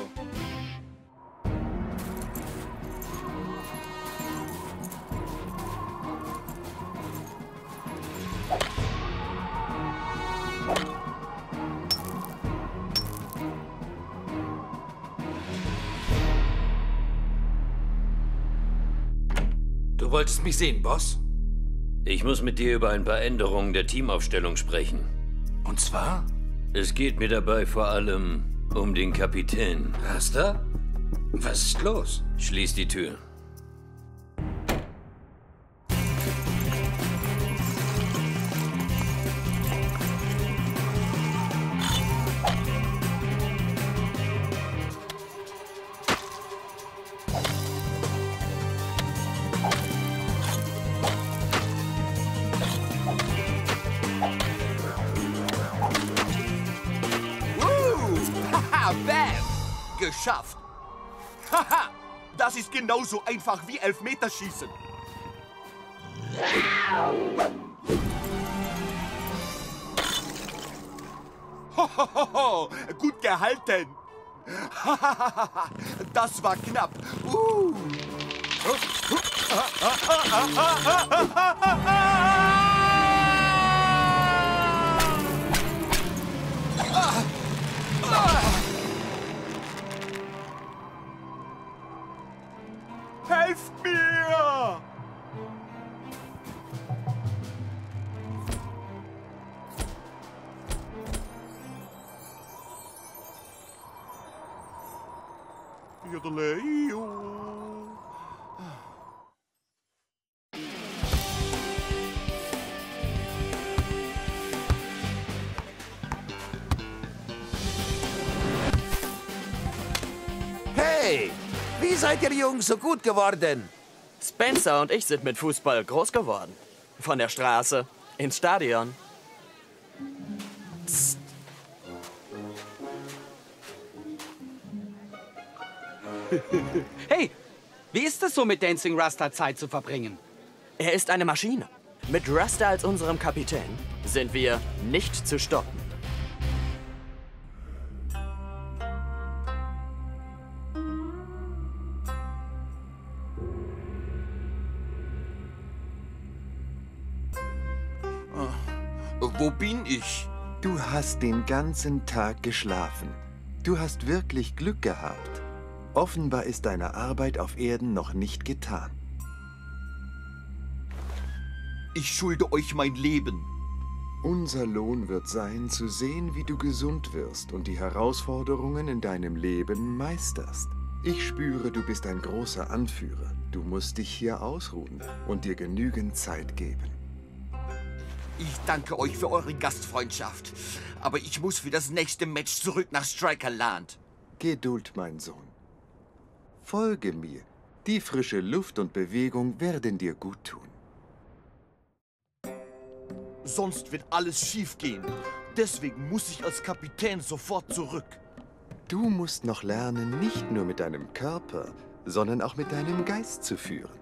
Du wolltest mich sehen, Boss? Ich muss mit dir über ein paar Änderungen der Teamaufstellung sprechen. Und zwar? Es geht mir dabei vor allem um den Kapitän. Rasta? Was ist los? Schließ die Tür. Geschafft. Haha, das ist genauso einfach wie Elfmeterschießen. Hohoho, gut gehalten. Das war knapp. Uh. Helft mir! Hey, wie seid ihr Jungs so gut geworden? Spencer und ich sind mit Fußball groß geworden. Von der Straße ins Stadion. Psst. Hey, wie ist es so, mit Dancing Rasta Zeit zu verbringen? Er ist eine Maschine. Mit Rasta als unserem Kapitän sind wir nicht zu stoppen. Wo bin ich? Du hast den ganzen Tag geschlafen. Du hast wirklich Glück gehabt. Offenbar ist deine Arbeit auf Erden noch nicht getan. Ich schulde euch mein Leben. Unser Lohn wird sein, zu sehen, wie du gesund wirst und die Herausforderungen in deinem Leben meisterst. Ich spüre, du bist ein großer Anführer. Du musst dich hier ausruhen und dir genügend Zeit geben. Ich danke euch für eure Gastfreundschaft. Aber ich muss für das nächste Match zurück nach Strikerland. Geduld, mein Sohn. Folge mir. Die frische Luft und Bewegung werden dir gut tun. Sonst wird alles schiefgehen. Deswegen muss ich als Kapitän sofort zurück. Du musst noch lernen, nicht nur mit deinem Körper, sondern auch mit deinem Geist zu führen.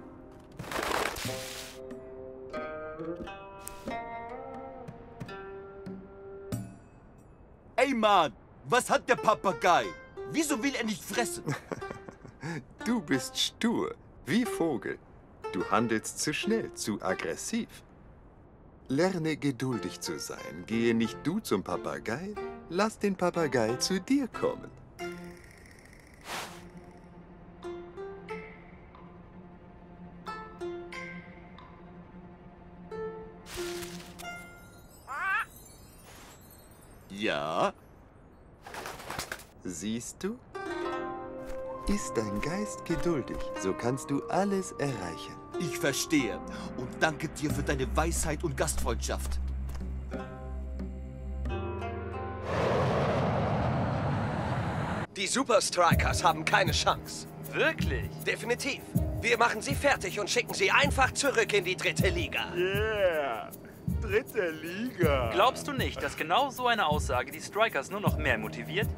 Ey Mann, was hat der Papagei? Wieso will er nicht fressen? Du bist stur, wie Vogel. Du handelst zu schnell, zu aggressiv. Lerne geduldig zu sein. Gehe nicht du zum Papagei, lass den Papagei zu dir kommen. Ja? Siehst du? Ist dein Geist geduldig, so kannst du alles erreichen. Ich verstehe und danke dir für deine Weisheit und Gastfreundschaft. Die Super Strikers haben keine Chance. Wirklich? Definitiv. Wir machen sie fertig und schicken sie einfach zurück in die dritte Liga. Yeah, dritte Liga. Glaubst du nicht, dass genau so eine Aussage die Strikers nur noch mehr motiviert?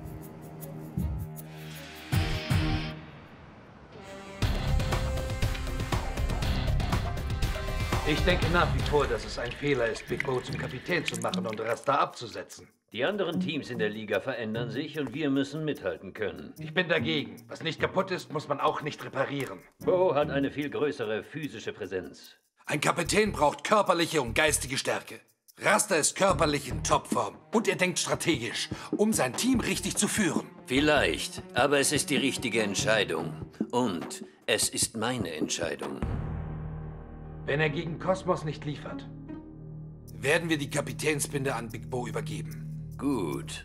Ich denke nach wie vor, dass es ein Fehler ist, Big Bo zum Kapitän zu machen und Rasta abzusetzen. Die anderen Teams in der Liga verändern sich und wir müssen mithalten können. Ich bin dagegen. Was nicht kaputt ist, muss man auch nicht reparieren. Bo hat eine viel größere physische Präsenz. Ein Kapitän braucht körperliche und geistige Stärke. Rasta ist körperlich in Topform und er denkt strategisch, um sein Team richtig zu führen. Vielleicht, aber es ist die richtige Entscheidung. Und es ist meine Entscheidung. Wenn er gegen Kosmos nicht liefert, werden wir die Kapitänsbinde an Big Bo übergeben. Gut.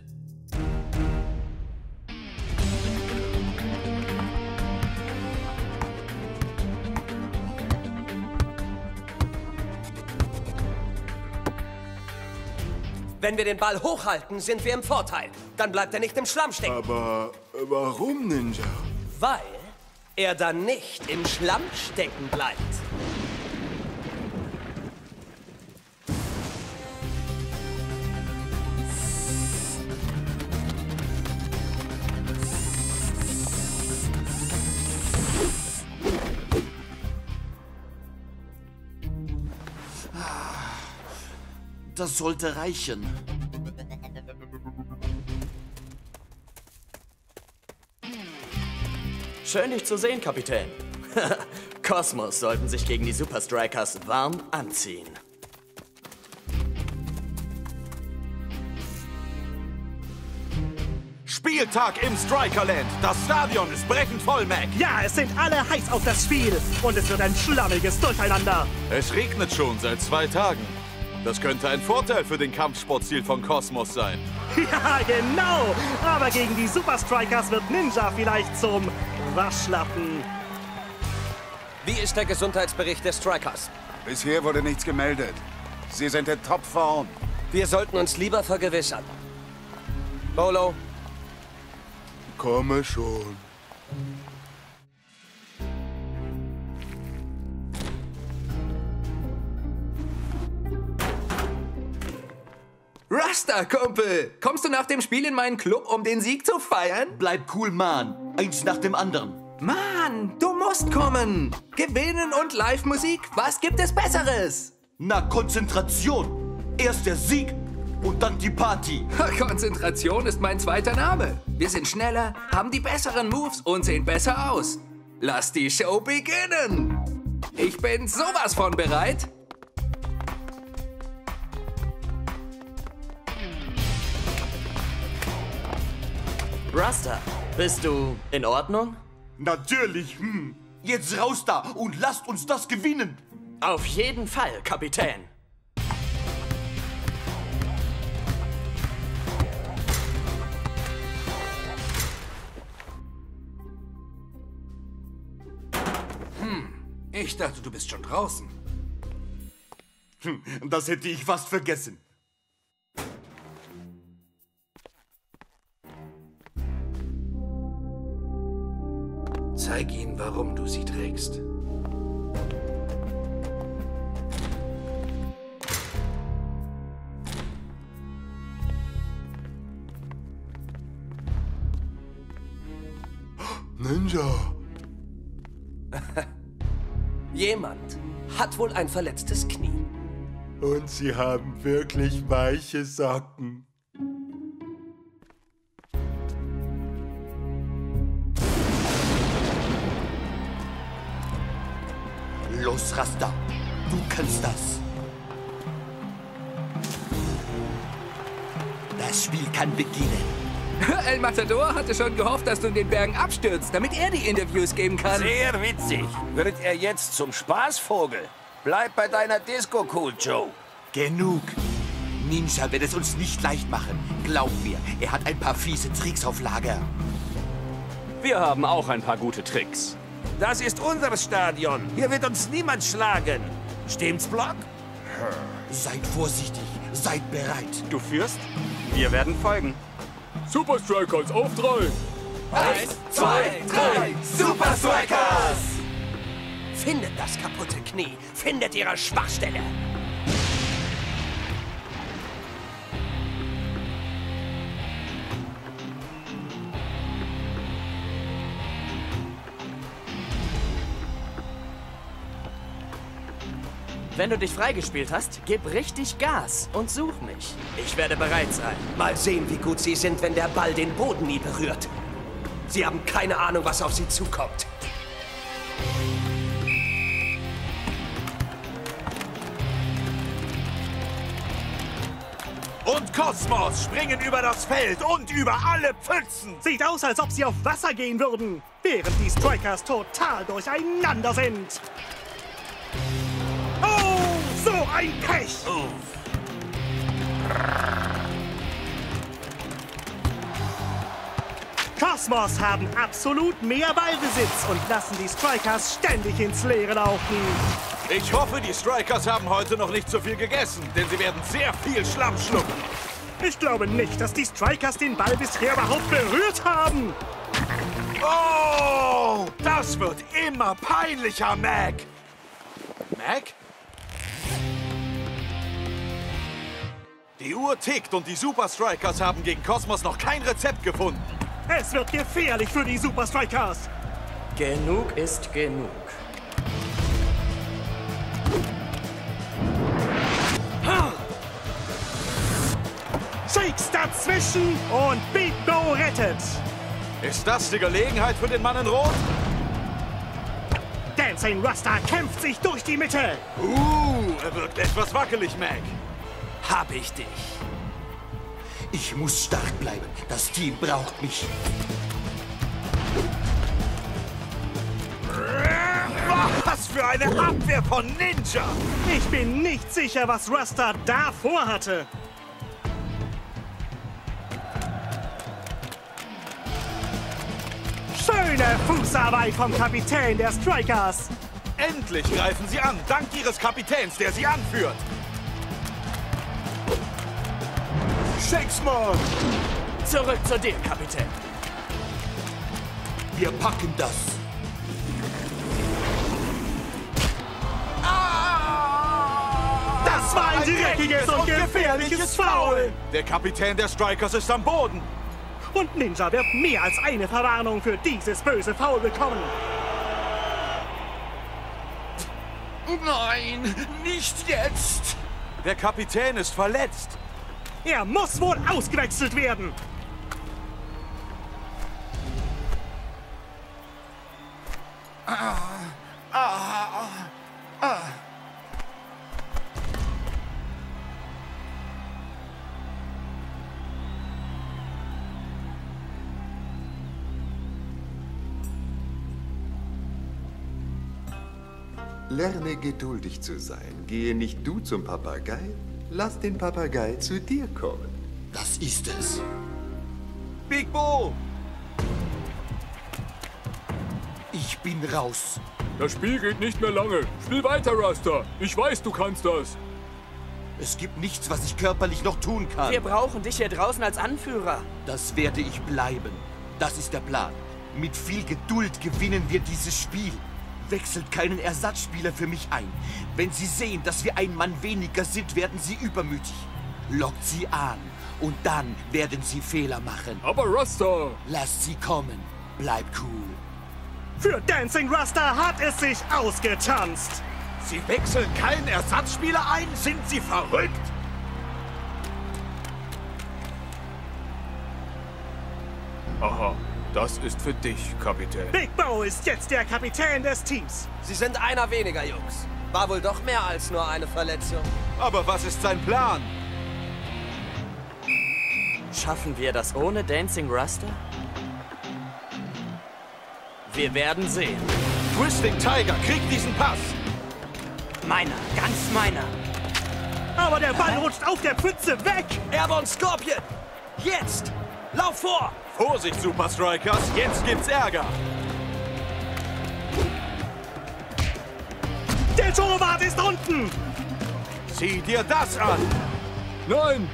Wenn wir den Ball hochhalten, sind wir im Vorteil. Dann bleibt er nicht im Schlamm stecken. Aber warum, Ninja? Weil er dann nicht im Schlamm stecken bleibt. Das sollte reichen. Schön, dich zu sehen, Kapitän. Kosmos sollten sich gegen die Super Strikers warm anziehen. Spieltag im Strikerland. Das Stadion ist brechend voll, Mac. Ja, es sind alle heiß auf das Spiel. Und es wird ein schlammiges Durcheinander. Es regnet schon seit zwei Tagen. Das könnte ein Vorteil für den Kampfsportstil von Kosmos sein. Ja, genau. Aber gegen die Super Strikers wird Ninja vielleicht zum Waschlappen. Wie ist der Gesundheitsbericht der Strikers? Bisher wurde nichts gemeldet. Sie sind in Topform. Wir sollten uns lieber vergewissern. Bolo? Komme schon. Rasta, Kumpel! Kommst du nach dem Spiel in meinen Club, um den Sieg zu feiern? Bleib cool, Mann. Eins nach dem anderen. Mann, du musst kommen! Gewinnen und Live-Musik, was gibt es Besseres? Na, Konzentration. Erst der Sieg und dann die Party. Konzentration ist mein zweiter Name. Wir sind schneller, haben die besseren Moves und sehen besser aus. Lass die Show beginnen! Ich bin sowas von bereit. Rasta, bist du in Ordnung? Natürlich, hm. Jetzt raus da und lasst uns das gewinnen. Auf jeden Fall, Kapitän. Hm, ich dachte, du bist schon draußen. Hm, das hätte ich fast vergessen. Zeig ihnen, warum du sie trägst. Ninja. Jemand hat wohl ein verletztes Knie. Und sie haben wirklich weiche Socken. Los, Rasta. Du kannst das. Das Spiel kann beginnen. El Matador hatte schon gehofft, dass du in den Bergen abstürzt, damit er die Interviews geben kann. Sehr witzig. Wird er jetzt zum Spaßvogel? Bleib bei deiner Disco, Cool Joe. Genug. Ninja wird es uns nicht leicht machen. Glaub mir, er hat ein paar fiese Tricks auf Lager. Wir haben auch ein paar gute Tricks. Das ist unser Stadion. Hier wird uns niemand schlagen. Stimmt's, Block? Seid vorsichtig. Seid bereit. Du führst? Wir werden folgen. Super Strikers, auf drei! Eins, zwei, drei, Super Strikers! Findet das kaputte Knie. Findet ihre Schwachstelle. Wenn du dich freigespielt hast, gib richtig Gas und such mich. Ich werde bereit sein. Mal sehen, wie gut sie sind, wenn der Ball den Boden nie berührt. Sie haben keine Ahnung, was auf sie zukommt. Und Kosmos springen über das Feld und über alle Pfützen. Sieht aus, als ob sie auf Wasser gehen würden, während die Strikers total durcheinander sind. Oh, so ein Pech! Kosmos haben absolut mehr Ballbesitz und lassen die Strikers ständig ins Leere laufen. Ich hoffe, die Strikers haben heute noch nicht so viel gegessen, denn sie werden sehr viel Schlamm schlucken. Ich glaube nicht, dass die Strikers den Ball bisher überhaupt berührt haben. Oh, das wird immer peinlicher, Mac. Mac? Die Uhr tickt und die Super Strikers haben gegen Kosmos noch kein Rezept gefunden. Es wird gefährlich für die Super Strikers. Genug ist genug. Shakes dazwischen und Big Bo rettet. Ist das die Gelegenheit für den Mann in Rot? Dancing Rasta kämpft sich durch die Mitte. Uh, er wirkt etwas wackelig, Mac. Hab ich dich. Ich muss stark bleiben. Das Team braucht mich. Was für eine Abwehr von Ninja! Ich bin nicht sicher, was Rasta da vorhatte. Schöne Fußarbeit vom Kapitän der Strikers. Endlich greifen sie an, dank ihres Kapitäns, der sie anführt. Shakespeare! Zurück zu dir, Kapitän. Wir packen das. Das war ein dreckiges und gefährliches Foul. Der Kapitän der Strikers ist am Boden. Und Ninja wird mehr als eine Verwarnung für dieses böse Foul bekommen. Nein, nicht jetzt. Der Kapitän ist verletzt. Er muss wohl ausgewechselt werden. Ah, ah, ah. Lerne geduldig zu sein. Gehe nicht du zum Papagei, lass den Papagei zu dir kommen. Das ist es. Big Bo! Ich bin raus. Das Spiel geht nicht mehr lange. Spiel weiter, Rasta. Ich weiß, du kannst das. Es gibt nichts, was ich körperlich noch tun kann. Wir brauchen dich hier draußen als Anführer. Das werde ich bleiben. Das ist der Plan. Mit viel Geduld gewinnen wir dieses Spiel. Wechselt keinen Ersatzspieler für mich ein. Wenn Sie sehen, dass wir ein Mann weniger sind, werden Sie übermütig. Lockt sie an und dann werden Sie Fehler machen. Aber Rasta! Lasst sie kommen. Bleib cool. Für Dancing Rasta hat es sich ausgetanzt. Sie wechseln keinen Ersatzspieler ein? Sind Sie verrückt? Aha, das ist für dich, Kapitän. Big Bo ist jetzt der Kapitän des Teams. Sie sind einer weniger, Jungs. War wohl doch mehr als nur eine Verletzung. Aber was ist sein Plan? Schaffen wir das ohne Dancing Rasta? Wir werden sehen. Twisting Tiger, kriegt diesen Pass. Meiner, ganz meiner. Aber der Ball rutscht auf der Pfütze weg. Airborne Scorpion! Jetzt! Lauf vor! Vorsicht, Super Strikers, jetzt gibt's Ärger. Der Torwart ist unten. Sieh dir das an. Nein!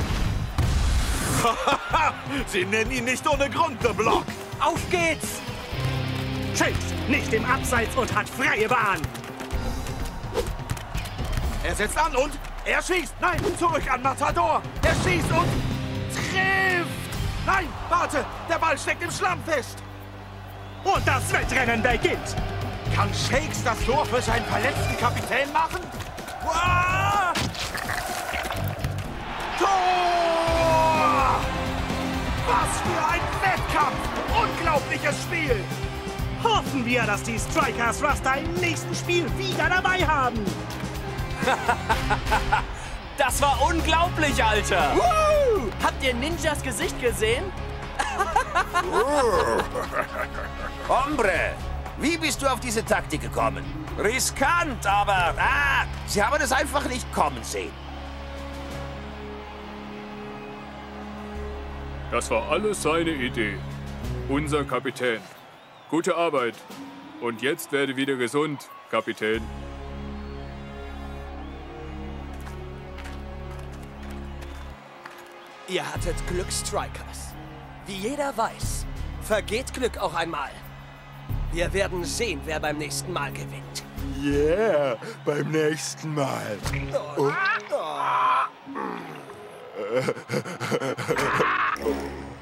Sie nennen ihn nicht ohne Grund The Block. Auf geht's! Chase nicht im Abseits und hat freie Bahn. Er setzt an und er schießt. Nein, zurück an Matador. Er schießt und trifft. Nein, warte, der Ball steckt im Schlamm fest. Und das Wettrennen beginnt. Kann Shakes das Tor für seinen verletzten Kapitän machen? Uah! Tor! Was für ein Wettkampf! Unglaubliches Spiel! Hoffen wir, dass die Strikers Rasta im nächsten Spiel wieder dabei haben. Das war unglaublich, Alter! Woo! Habt ihr Ninjas Gesicht gesehen? Hombre, wie bist du auf diese Taktik gekommen? Riskant, aber ah, sie haben es einfach nicht kommen sehen. Das war alles seine Idee. Unser Kapitän. Gute Arbeit. Und jetzt werde wieder gesund, Kapitän. Ihr hattet Glück, Strikers. Wie jeder weiß, vergeht Glück auch einmal. Wir werden sehen, wer beim nächsten Mal gewinnt. Yeah, beim nächsten Mal. Oh. Oh.